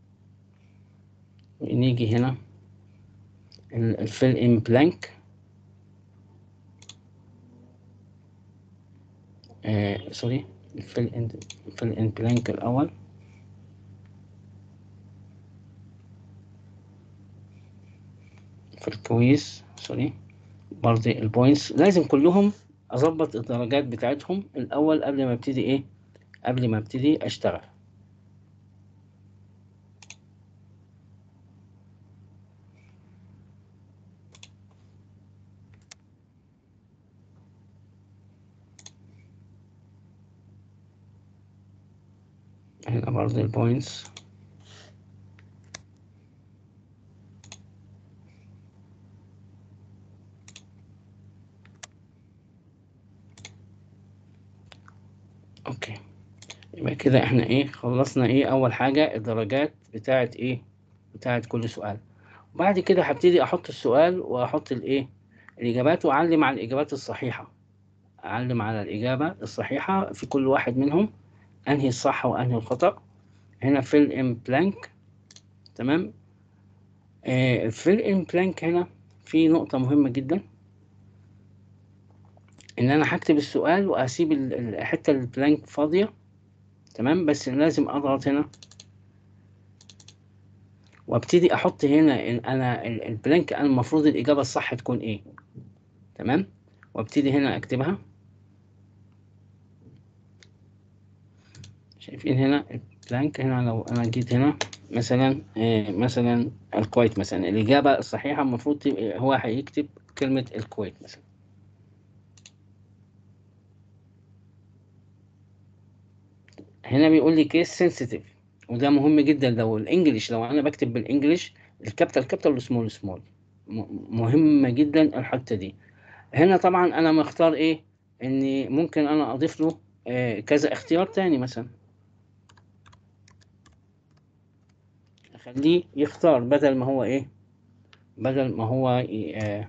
نيجي هنا الفيل ان بلانك. آه سوري، الفيل ان الفيل ان بلانك الاول. في الكويز سوري، برضه البوينتس لازم كلهم اظبط الدرجات بتاعتهم الاول قبل ما ابتدي ايه، قبل ما ابتدي اشتغل. هنا برضه البوينتس. اوكي. يبقى كده احنا ايه، خلصنا ايه اول حاجة الدرجات بتاعت ايه، بتاعت كل سؤال. وبعد كده هبتدي احط السؤال واحط الايه، الاجابات، واعلم على الاجابات الصحيحة. اعلم على الاجابة الصحيحة في كل واحد منهم، انهي الصح وانهي الخطأ. هنا fill in blank. تمام. آه fill in blank هنا في نقطة مهمة جدا، ان انا هكتب السؤال واسيب ال- الحتة البلانك فاضية. تمام. بس لازم اضغط هنا وابتدي احط هنا إن انا ال- البلانك، انا المفروض الاجابة الصح تكون ايه. تمام. وابتدي هنا اكتبها. شايفين هنا البلانك. هنا لو انا جيت هنا مثلا آه مثلا الكويت مثلا، الاجابة الصحيحة المفروض تبقى- هو هيكتب كلمة الكويت مثلا. هنا بيقول لي كيس سنسيتيف، وده مهم جدا. لو الانجليش، لو انا بكتب بالانجليش الكابيتال كابيتال والسمول سمول، مهمة جدا الحتة دي. هنا طبعا انا مختار ايه، اني ممكن انا اضيف له آه كذا اختيار تاني. مثلا اخليه يختار بدل ما هو ايه، بدل ما هو آه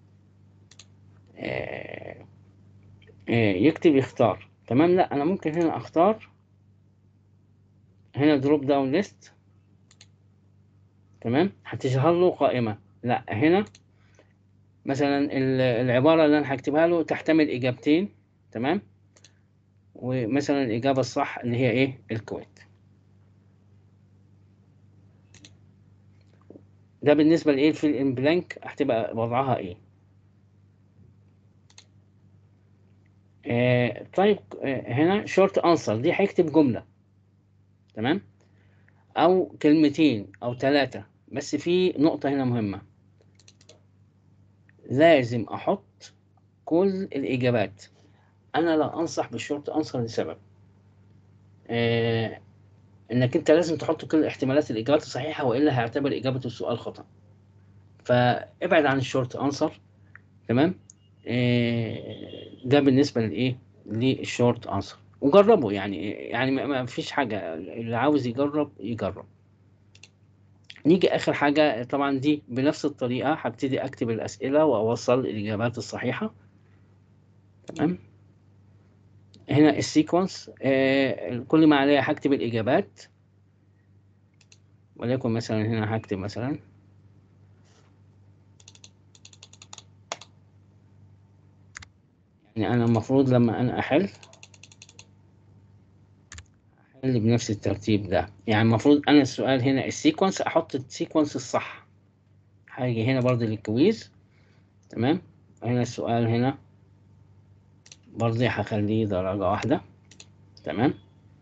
آه آه يكتب يختار. تمام. لا انا ممكن هنا اختار هنا دروب داون ليست. تمام. هتظهر له قائمة. لا هنا مثلا ال- العبارة اللي أنا هكتبها له تحتمل إجابتين. تمام. ومثلا الإجابة الصح اللي هي إيه؟ الكويت. ده بالنسبة لإيه الفيل إن بلانك هتبقى وضعها إيه؟ آه طيب آه هنا شورت أنسر دي هيكتب جملة، تمام، أو كلمتين أو ثلاثة، بس في نقطة هنا مهمة، لازم أحط كل الإجابات. أنا لا أنصح بالشورت أنسر لسبب، آه إنك أنت لازم تحط كل احتمالات الإجابات الصحيحة، وإلا هيعتبر إجابة السؤال خطأ. فابعد عن الشورت أنسر، تمام. آه ده بالنسبة لإيه؟ للشورت أنسر. وجربوا يعني، يعني ما ما فيش حاجة، اللي عاوز يجرب يجرب. نيجي آخر حاجة، طبعا دي بنفس الطريقة هبتدي أكتب الأسئلة وأوصل الإجابات الصحيحة، تمام. هنا السيكونس، آه كل ما عليها هكتب الإجابات، وليكن مثلا هنا هكتب مثلا يعني أنا المفروض لما أنا أحل أحل بنفس الترتيب ده. يعني المفروض أنا السؤال هنا السيكونس أحط السيكونس الصح. هاجي هنا برضه للكويز، تمام. هنا السؤال هنا برضه هخليه درجة واحدة، تمام.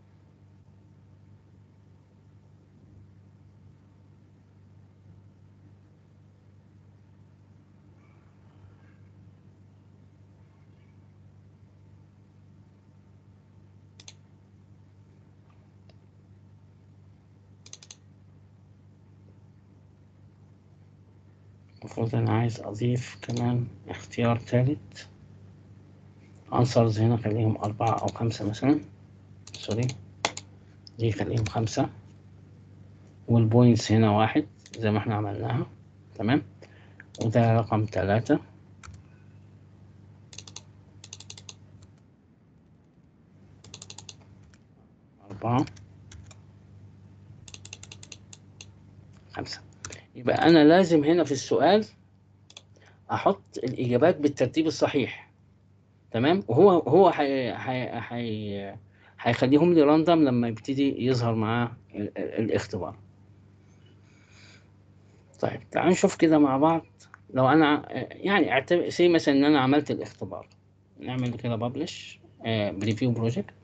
المفروض أنا عايز أضيف كمان اختيار ثالث، answers هنا خليهم أربعة أو خمسة مثلا، سوري، دي خليهم خمسة، والبوينتس هنا واحد زي ما احنا عملناها، تمام. وده رقم ثلاثة، أربعة، خمسة. يبقى أنا لازم هنا في السؤال أحط الإجابات بالترتيب الصحيح، تمام. وهو هو حي حي حي هيخليهم لي راندم لما يبتدي يظهر معاه ال- ال- الاختبار. طيب تعالوا نشوف كده مع بعض. لو أنا يعني اعتبر سي مثلا إن أنا عملت الاختبار، نعمل كده ببلش بريفيو بروجكت.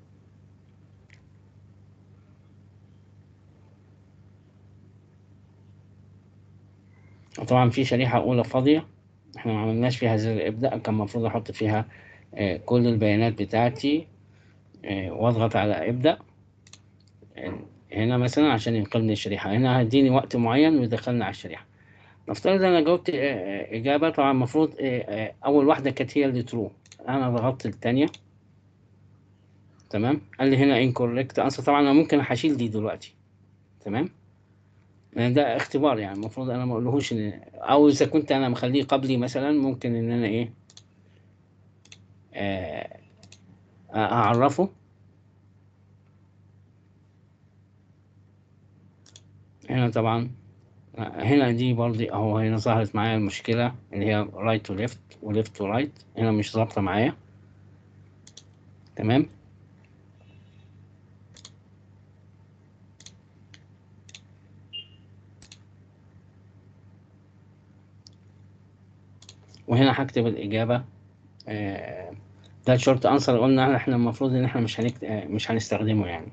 طبعا في شريحة أولى فاضية، احنا ما عملناش فيها زر ابدأ، كان المفروض أحط فيها آه، كل البيانات بتاعتي، آه، وأضغط على ابدأ آه، هنا مثلا عشان ينقلني الشريحة. هنا هيديني وقت معين ويدخلني على الشريحة. نفترض أنا جاوبت آه، آه، إجابة، طبعا المفروض آه، آه، أول واحدة كانت هي اللي ترو، أنا ضغطت التانية، تمام. قال لي هنا incorrect answer، طبعا أنا ممكن هشيل دي دلوقتي، تمام. يعني ده اختبار، يعني المفروض أنا ما أقولهوش إن، أو إذا كنت أنا مخليه قبلي مثلا ممكن إن أنا إيه آه، أعرفه. هنا طبعا هنا دي برضه اهو، هنا ظهرت معايا المشكلة اللي هي رايت تو ليفت وليفت تو رايت، هنا مش ظابطة معايا، تمام. وهنا هكتب الإجابة. آه، ده الشورت انسر، قلنا احنا المفروض ان احنا مش هنكت... آه، مش هنستخدمه يعني.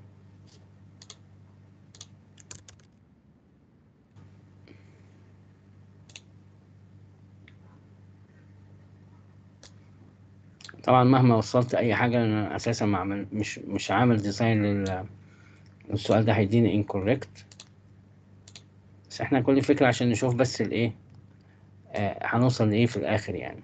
طبعا مهما وصلت اي حاجة انا اساسا ما عمل مش مش عامل ديزاين لل... للسؤال ده، هيديني incorrect. بس احنا كل فكرة عشان نشوف بس الايه آه، هنوصل لايه في الاخر يعني.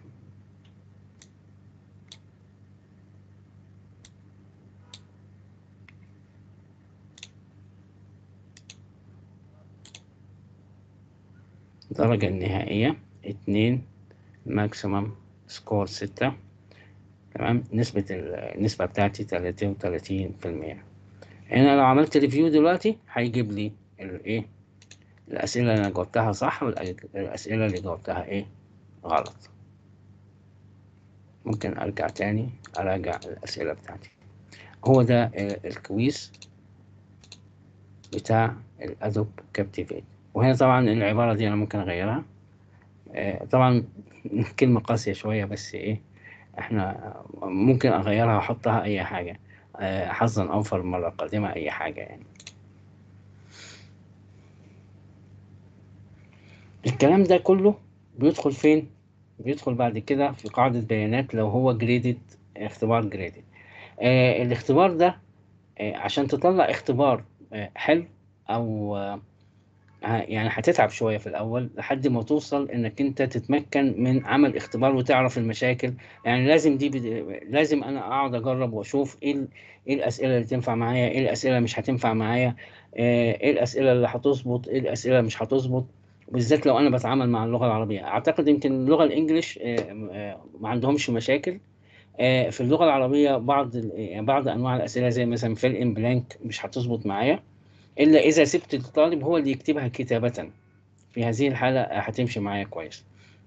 الدرجة النهائية اتنين، ماكسيمم سكور ستة، تمام. نسبة النسبة بتاعتي تلاتين وتلاتين في المية. هنا لو عملت ريفيو دلوقتي هيجيب لي الايه الأسئلة اللي أنا جاوبتها صح والأسئلة اللي جاوبتها ايه غلط. ممكن ارجع تاني اراجع الاسئله بتاعتي. هو ده آه، الكويز بتاع الادوب كابتيفيت. وهنا طبعا العباره دي انا ممكن اغيرها. آه، طبعا كلمه قاسيه شويه، بس ايه، احنا ممكن اغيرها واحطها اي حاجه. آه، حظا اوفر المره القادمه، اي حاجه يعني. الكلام ده كله بيدخل فين؟ بيدخل بعد كده في قاعده بيانات لو هو جريدد، اختبار جريدد. آه الاختبار ده، آه عشان تطلع اختبار آه حلو، او آه يعني هتتعب شوية في الأول لحد ما توصل إنك أنت تتمكن من عمل اختبار وتعرف المشاكل. يعني لازم دي بد... لازم أنا أقعد أجرب وأشوف إيه ال... إيه الأسئلة اللي تنفع معايا، إيه الأسئلة اللي مش هتنفع معايا، آه، إيه الأسئلة اللي هتظبط، إيه الأسئلة اللي مش هتظبط. بالذات لو أنا بتعامل مع اللغة العربية. أعتقد يمكن اللغة الإنجليش آه، آه، ما عندهمش مشاكل. آه، في اللغة العربية بعض ال- يعني بعض أنواع الأسئلة زي مثلا fill in blank مش هتظبط معايا إلا إذا سبت الطالب هو اللي يكتبها كتابة. في هذه الحالة هتمشي معايا كويس.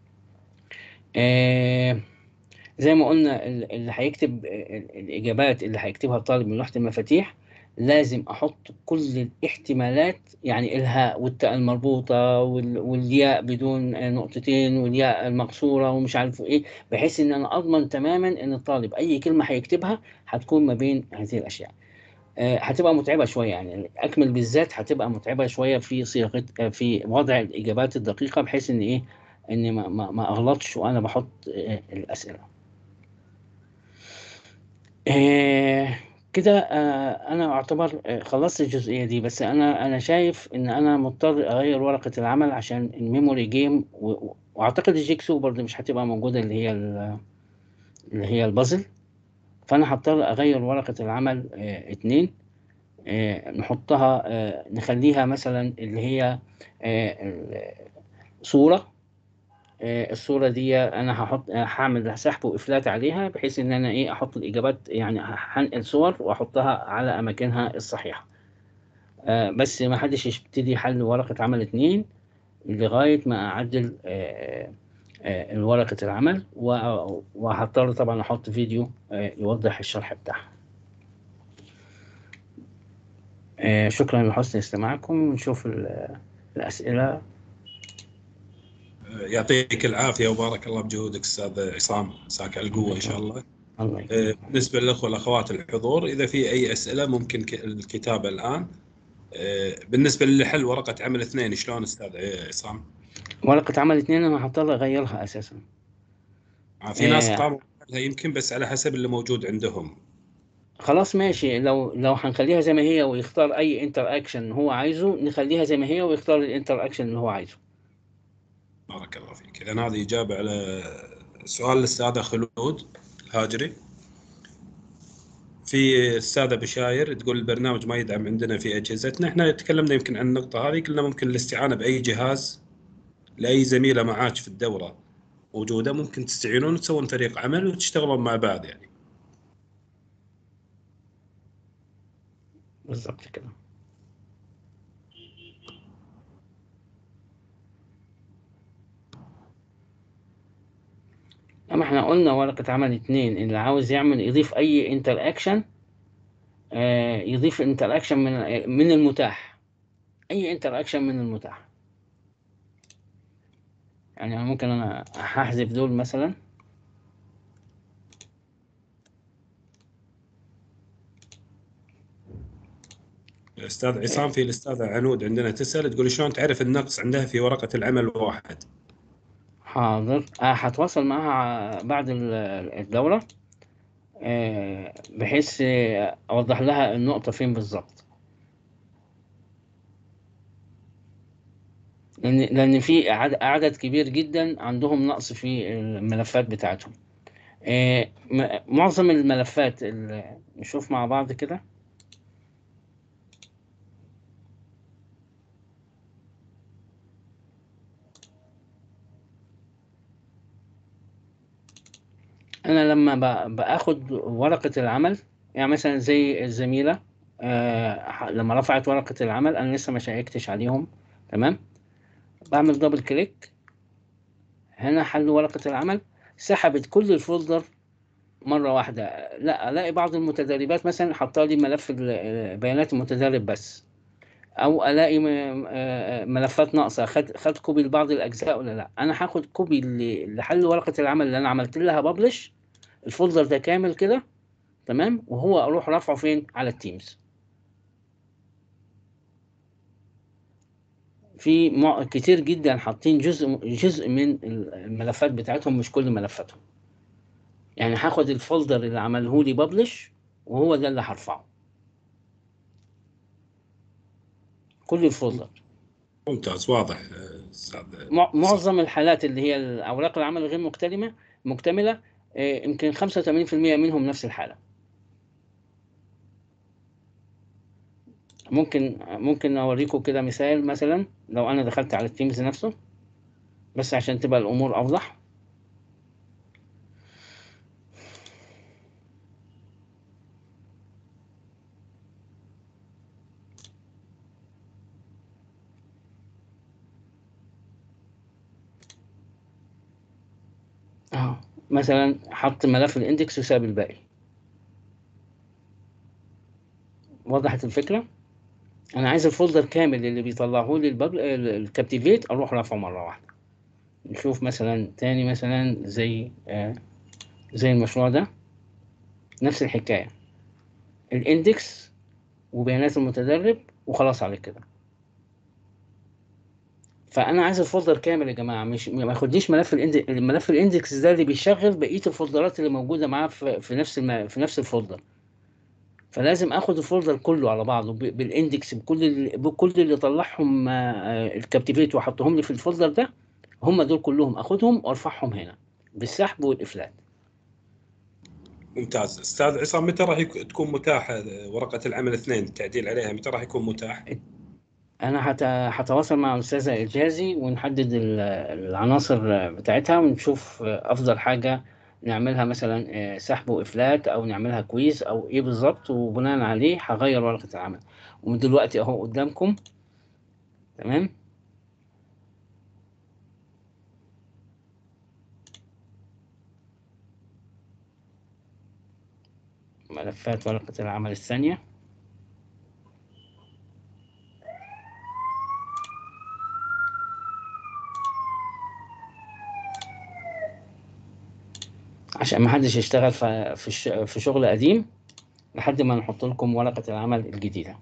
آه زي ما قلنا، ال- اللي هيكتب ال- الإجابات اللي هيكتبها الطالب من لوحة المفاتيح لازم أحط كل الاحتمالات، يعني الهاء والتاء المربوطة وال- والياء بدون نقطتين والياء المقصورة ومش عارف إيه، بحيث إن أنا أضمن تماما إن الطالب أي كلمة هيكتبها هتكون ما بين هذه الأشياء. آه، هتبقى متعبة شوية، يعني أكمل بالذات هتبقى متعبة شوية في صياغة، آه، في وضع الإجابات الدقيقة، بحيث إن إيه، إن ما, ما, ما أغلطش وأنا بحط آه، الأسئلة. آه، كده آه، أنا أعتبر آه، خلصت الجزئية دي. بس أنا أنا شايف إن أنا مضطر أغير ورقة العمل عشان الميموري جيم، و- و- وأعتقد الجيكسو برضه مش هتبقى موجودة، اللي هي ال- اللي هي البازل. فأنا هضطر أغير ورقة العمل آه، اتنين. آه، نحطها، آه، نخليها مثلا اللي هي آه، صورة. آه، الصورة دي أنا هحط آه، هعمل سحب وإفلات عليها، بحيث إن أنا إيه أحط الإجابات، يعني هنقل صور وأحطها على أماكنها الصحيحة. آه، بس ما حدش يبتدي حل ورقة عمل اتنين لغاية ما أعدل آه، آه، ورقة العمل. و- وهضطر طبعا أحط فيديو آه، يوضح الشرح بتاعها. آه، شكرا لحسن استماعكم. نشوف ال- الأسئلة. يعطيك العافيه وبارك الله بجهودك استاذ عصام، مساك على القوه ان شاء الله. الله آه، يكرمك. بالنسبه للاخوه والاخوات الحضور، اذا في اي اسئله ممكن ك- الكتابه الان. آه، بالنسبه لحل ورقه عمل اثنين شلون استاذ عصام؟ ورقة عمل اتنين أنا هضطر أغيرها أساسا. آه، في ناس آه قاموا بحلها يمكن، بس على حسب اللي موجود عندهم. خلاص ماشي. لو لو هنخليها زي ما هي ويختار أي انتر أكشن هو عايزه، نخليها زي ما هي ويختار الانتر أكشن اللي هو عايزه. بارك الله فيك. اذا هذه اجابه على سؤال الاستاذه خلود الهاجري. في السادة بشاير تقول البرنامج ما يدعم عندنا في أجهزتنا. احنا تكلمنا يمكن عن النقطة هذه، قلنا ممكن الاستعانة بأي جهاز لأي زميلة معاك في الدورة موجودة، ممكن تستعينون وتسوون فريق عمل وتشتغلون مع بعض يعني. بالظبط كده. أما احنا قلنا ورقة عمل اتنين اللي عاوز يعمل يضيف أي انتر أكشن، آه يضيف انتر أكشن من من المتاح. أي انتر أكشن من المتاح. يعني أنا ممكن أنا هحذف دول مثلا. الأستاذ آه عصام، في الأستاذة عنود عندنا تسأل تقول شلون تعرف النقص عندها في ورقة العمل واحد؟ حاضر. آه هتواصل معاها بعد ال- الدورة، آه بحيث آه، أوضح لها النقطة فين بالظبط. لأن لأن في عد- عدد كبير جدا عندهم نقص في الملفات بتاعتهم. آه، م- معظم الملفات اللي نشوف مع بعض كده. أنا لما ب- باخد ورقة العمل، يعني مثلا زي الزميلة، آه، ح- لما رفعت ورقة العمل أنا لسه ما شيكتش عليهم. تمام. بعمل دبل كليك، هنا حل ورقة العمل، سحبت كل الفولدر مره واحده، لا الاقي بعض المتدربات مثلا حاطه لي ملف ال- بيانات المتدرب بس، او الاقي م- آه، ملفات ناقصه، خد خد كوبي لبعض الاجزاء ولا لا. انا هاخد كوبي ل- لحل ورقه العمل اللي انا عملت لها ببلش، الفولدر ده كامل كده تمام، وهو اروح رافعه فين على التيمز. في مع- كتير جدا حاطين جزء جزء من الملفات بتاعتهم، مش كل ملفاتهم. يعني هاخد الفولدر اللي عمله لي ببلش وهو ده اللي هرفعه، كل الفولدر. ممتاز، واضح آه، استاذ مع- عصام. معظم الحالات اللي هي اوراق العمل الغير مكتمله مكتمله، آه، يمكن خمسة وثمانين بالمئة منهم نفس الحاله. ممكن ممكن اوريكم كده مثال، مثلا لو انا دخلت على التيمز نفسه بس عشان تبقى الامور اوضح. اهو مثلا حط ملف الاندكس وساب الباقي. وضحت الفكره؟ انا عايز الفولدر كامل اللي بيطلعه لي البابل الكابتيفيت اروح رافعه مره واحده. نشوف مثلا تاني، مثلا زي آه زي المشروع ده، نفس الحكايه، الاندكس وبيانات المتدرب وخلاص على كده. فانا عايز الفولدر كامل يا جماعه، مش ما ياخدنيش ملف الاندكس. الملف الاندكس ده اللي بيشغل بقيه الفولدرات اللي موجوده معاه في, في نفس الم... في نفس الفولدر. فلازم اخد الفولدر كله على بعضه ب- بالاندكس، بكل ال- بكل اللي طلعهم آه، الكابتيفيت وحطهم لي في الفولدر ده. هم دول كلهم اخدهم وارفعهم هنا بالسحب والافلات. ممتاز استاذ عصام، متى راح يك- تكون متاحه آه، ورقه العمل اثنين التعديل عليها؟ متى راح يكون متاح؟ انا هت... هتواصل مع الاستاذه اجازي ونحدد ال- العناصر بتاعتها، ونشوف افضل حاجه نعملها، مثلا آه، سحب وافلات، او نعملها كويز، او ايه بالظبط، وبناء عليه هغير ورقه العمل. ومن دلوقتي اهو قدامكم تمام. ملفات ورقه العمل الثانيه. عشان ما حدش يشتغل في في الش- في شغل قديم لحد ما نحط لكم ورقه العمل الجديده.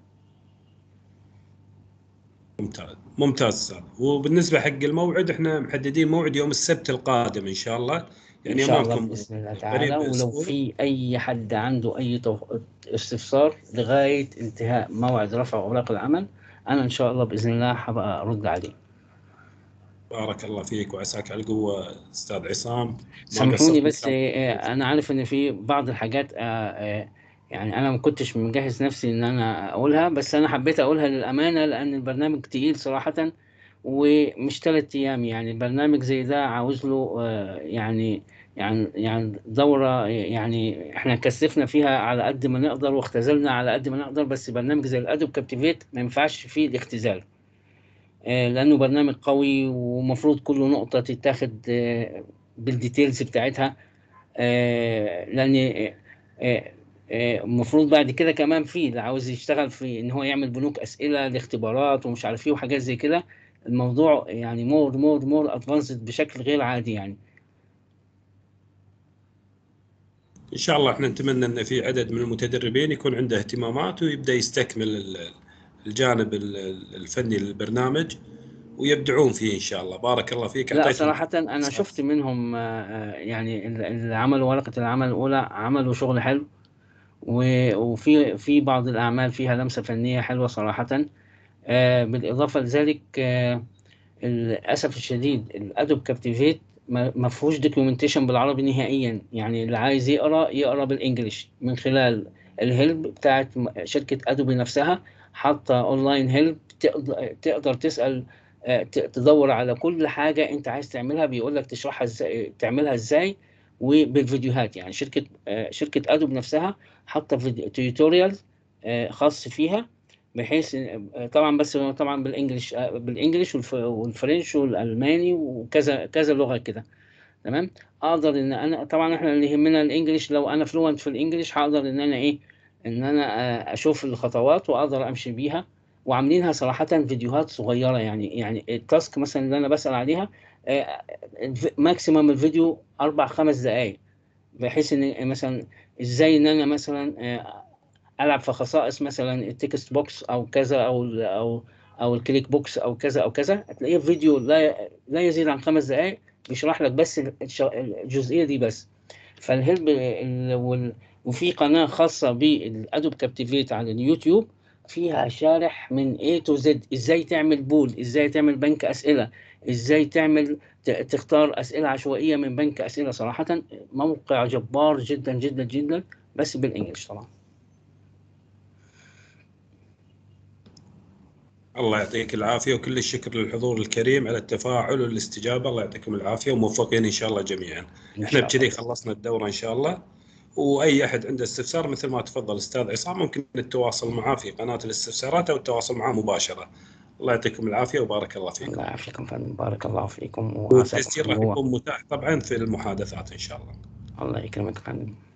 ممتاز ممتاز استاذ. وبالنسبه حق الموعد، احنا محددين موعد يوم السبت القادم ان شاء الله، إن يعني شاء الله امامكم بإذن الله تعالى. قريب ولو اسبوع. في أي حد عنده أي توف- استفسار لغاية انتهاء موعد رفع أوراق العمل، أنا إن شاء الله بإذن الله هبقى أرد عليه. بارك الله فيك وعساك على القوه استاذ عصام. ما سامحوني قصرت ان بس شاء آه، الله. أنا عارف إن في بعض الحاجات آه، آه، يعني أنا ما كنتش مجهز نفسي إن أنا أقولها، بس أنا حبيت أقولها للأمانة لأن البرنامج تقيل صراحة. ومش تلات أيام، يعني برنامج زي ده عاوز له آه، يعني يعني يعني دورة، يعني احنا كثفنا فيها على قد ما نقدر واختزلنا على قد ما نقدر، بس برنامج زي الأدوب كابتيفيت ما ينفعش فيه الاختزال، آه، لأنه برنامج قوي ومفروض كل نقطة تتاخد آه، بالديتيلز بتاعتها. آه، لأن آه، آه، آه، المفروض بعد كده كمان في اللي عاوز يشتغل في ان هو يعمل بنوك اسئله لاختبارات ومش عارف ايه وحاجات زي كده. الموضوع يعني مور مور مور ادفانسد بشكل غير عادي يعني. ان شاء الله احنا نتمنى ان في عدد من المتدربين يكون عنده اهتمامات ويبدا يستكمل ال- الجانب ال- الفني للبرنامج ويبدعون فيه ان شاء الله. بارك الله فيك، لا اعطيتهم صراحة أنا شفت أساس. منهم آه، آه، يعني اللي عملوا ورقة العمل الأولى عملوا شغل حلو. و- وفي في بعض الأعمال فيها لمسة فنية حلوة صراحة. آه، بالإضافة لذلك آه، للأسف الشديد الأدوب كابتيفيت ما ما فيهوش دوكيومنتيشن بالعربي نهائيا. يعني اللي عايز يقرا يقرا بالانجلش من خلال الهيلب بتاعت م- شركة ادوبي نفسها. حاطة اونلاين هيلب، تقدر تقدر تسأل، آه، ت- تدور على كل حاجة انت عايز تعملها، بيقول لك تشرحها ازاي، تعملها ازاي. وبالفيديوهات، يعني شركة آه، شركة ادوب نفسها حاطة فيديو توتوريال خاص فيها، بحيث طبعا، بس هو طبعا بالانجلش، بالانجلش والف- والفرنش والالماني وكذا كذا لغه كده. تمام. اقدر ان انا طبعا احنا اللي يهمنا الانجليش، لو انا فلوينت في الانجليش هقدر ان انا ايه، ان انا آه، اشوف الخطوات واقدر امشي بيها. وعاملينها صراحة فيديوهات صغيرة، يعني يعني التاسك مثلا اللي انا بسأل عليها ماكسيمم الفيديو اربع خمس دقائق، بحيث ان مثلا ازاي ان انا مثلا آه، العب في خصائص مثلا التكست بوكس او كذا، او ال او او الكليك بوكس او كذا او كذا. هتلاقيه فيديو لا لا يزيد عن خمس دقائق بيشرح لك بس الش- الجزئيه دي بس. فالهيلب ال- وال- وفي قناه خاصه بالادوب كابتيفيت على اليوتيوب، فيها شارح من A to Z، ازاي تعمل بول، ازاي تعمل بنك اسئله، ازاي تعمل ت- تختار اسئله عشوائيه من بنك اسئله. صراحه موقع جبار جدا جدا جدا، بس بالانجلش طبعا. الله يعطيك العافية، وكل الشكر للحضور الكريم على التفاعل والاستجابة. الله يعطيكم العافية وموفقين إن شاء الله جميعا. ان إحنا شاء الله بكذي بإذن. خلصنا الدورة إن شاء الله. وأي أحد عنده استفسار مثل ما تفضل أستاذ عصام ممكن التواصل معه في قناة الاستفسارات أو التواصل معه مباشرة. الله يعطيكم العافية وبارك الله فيكم. الله يعافيكم فندم، بارك الله فيكم وعساكم والتسجيل راح الله. يكون متاح طبعا في المحادثات إن شاء الله. الله يكرمك فندم.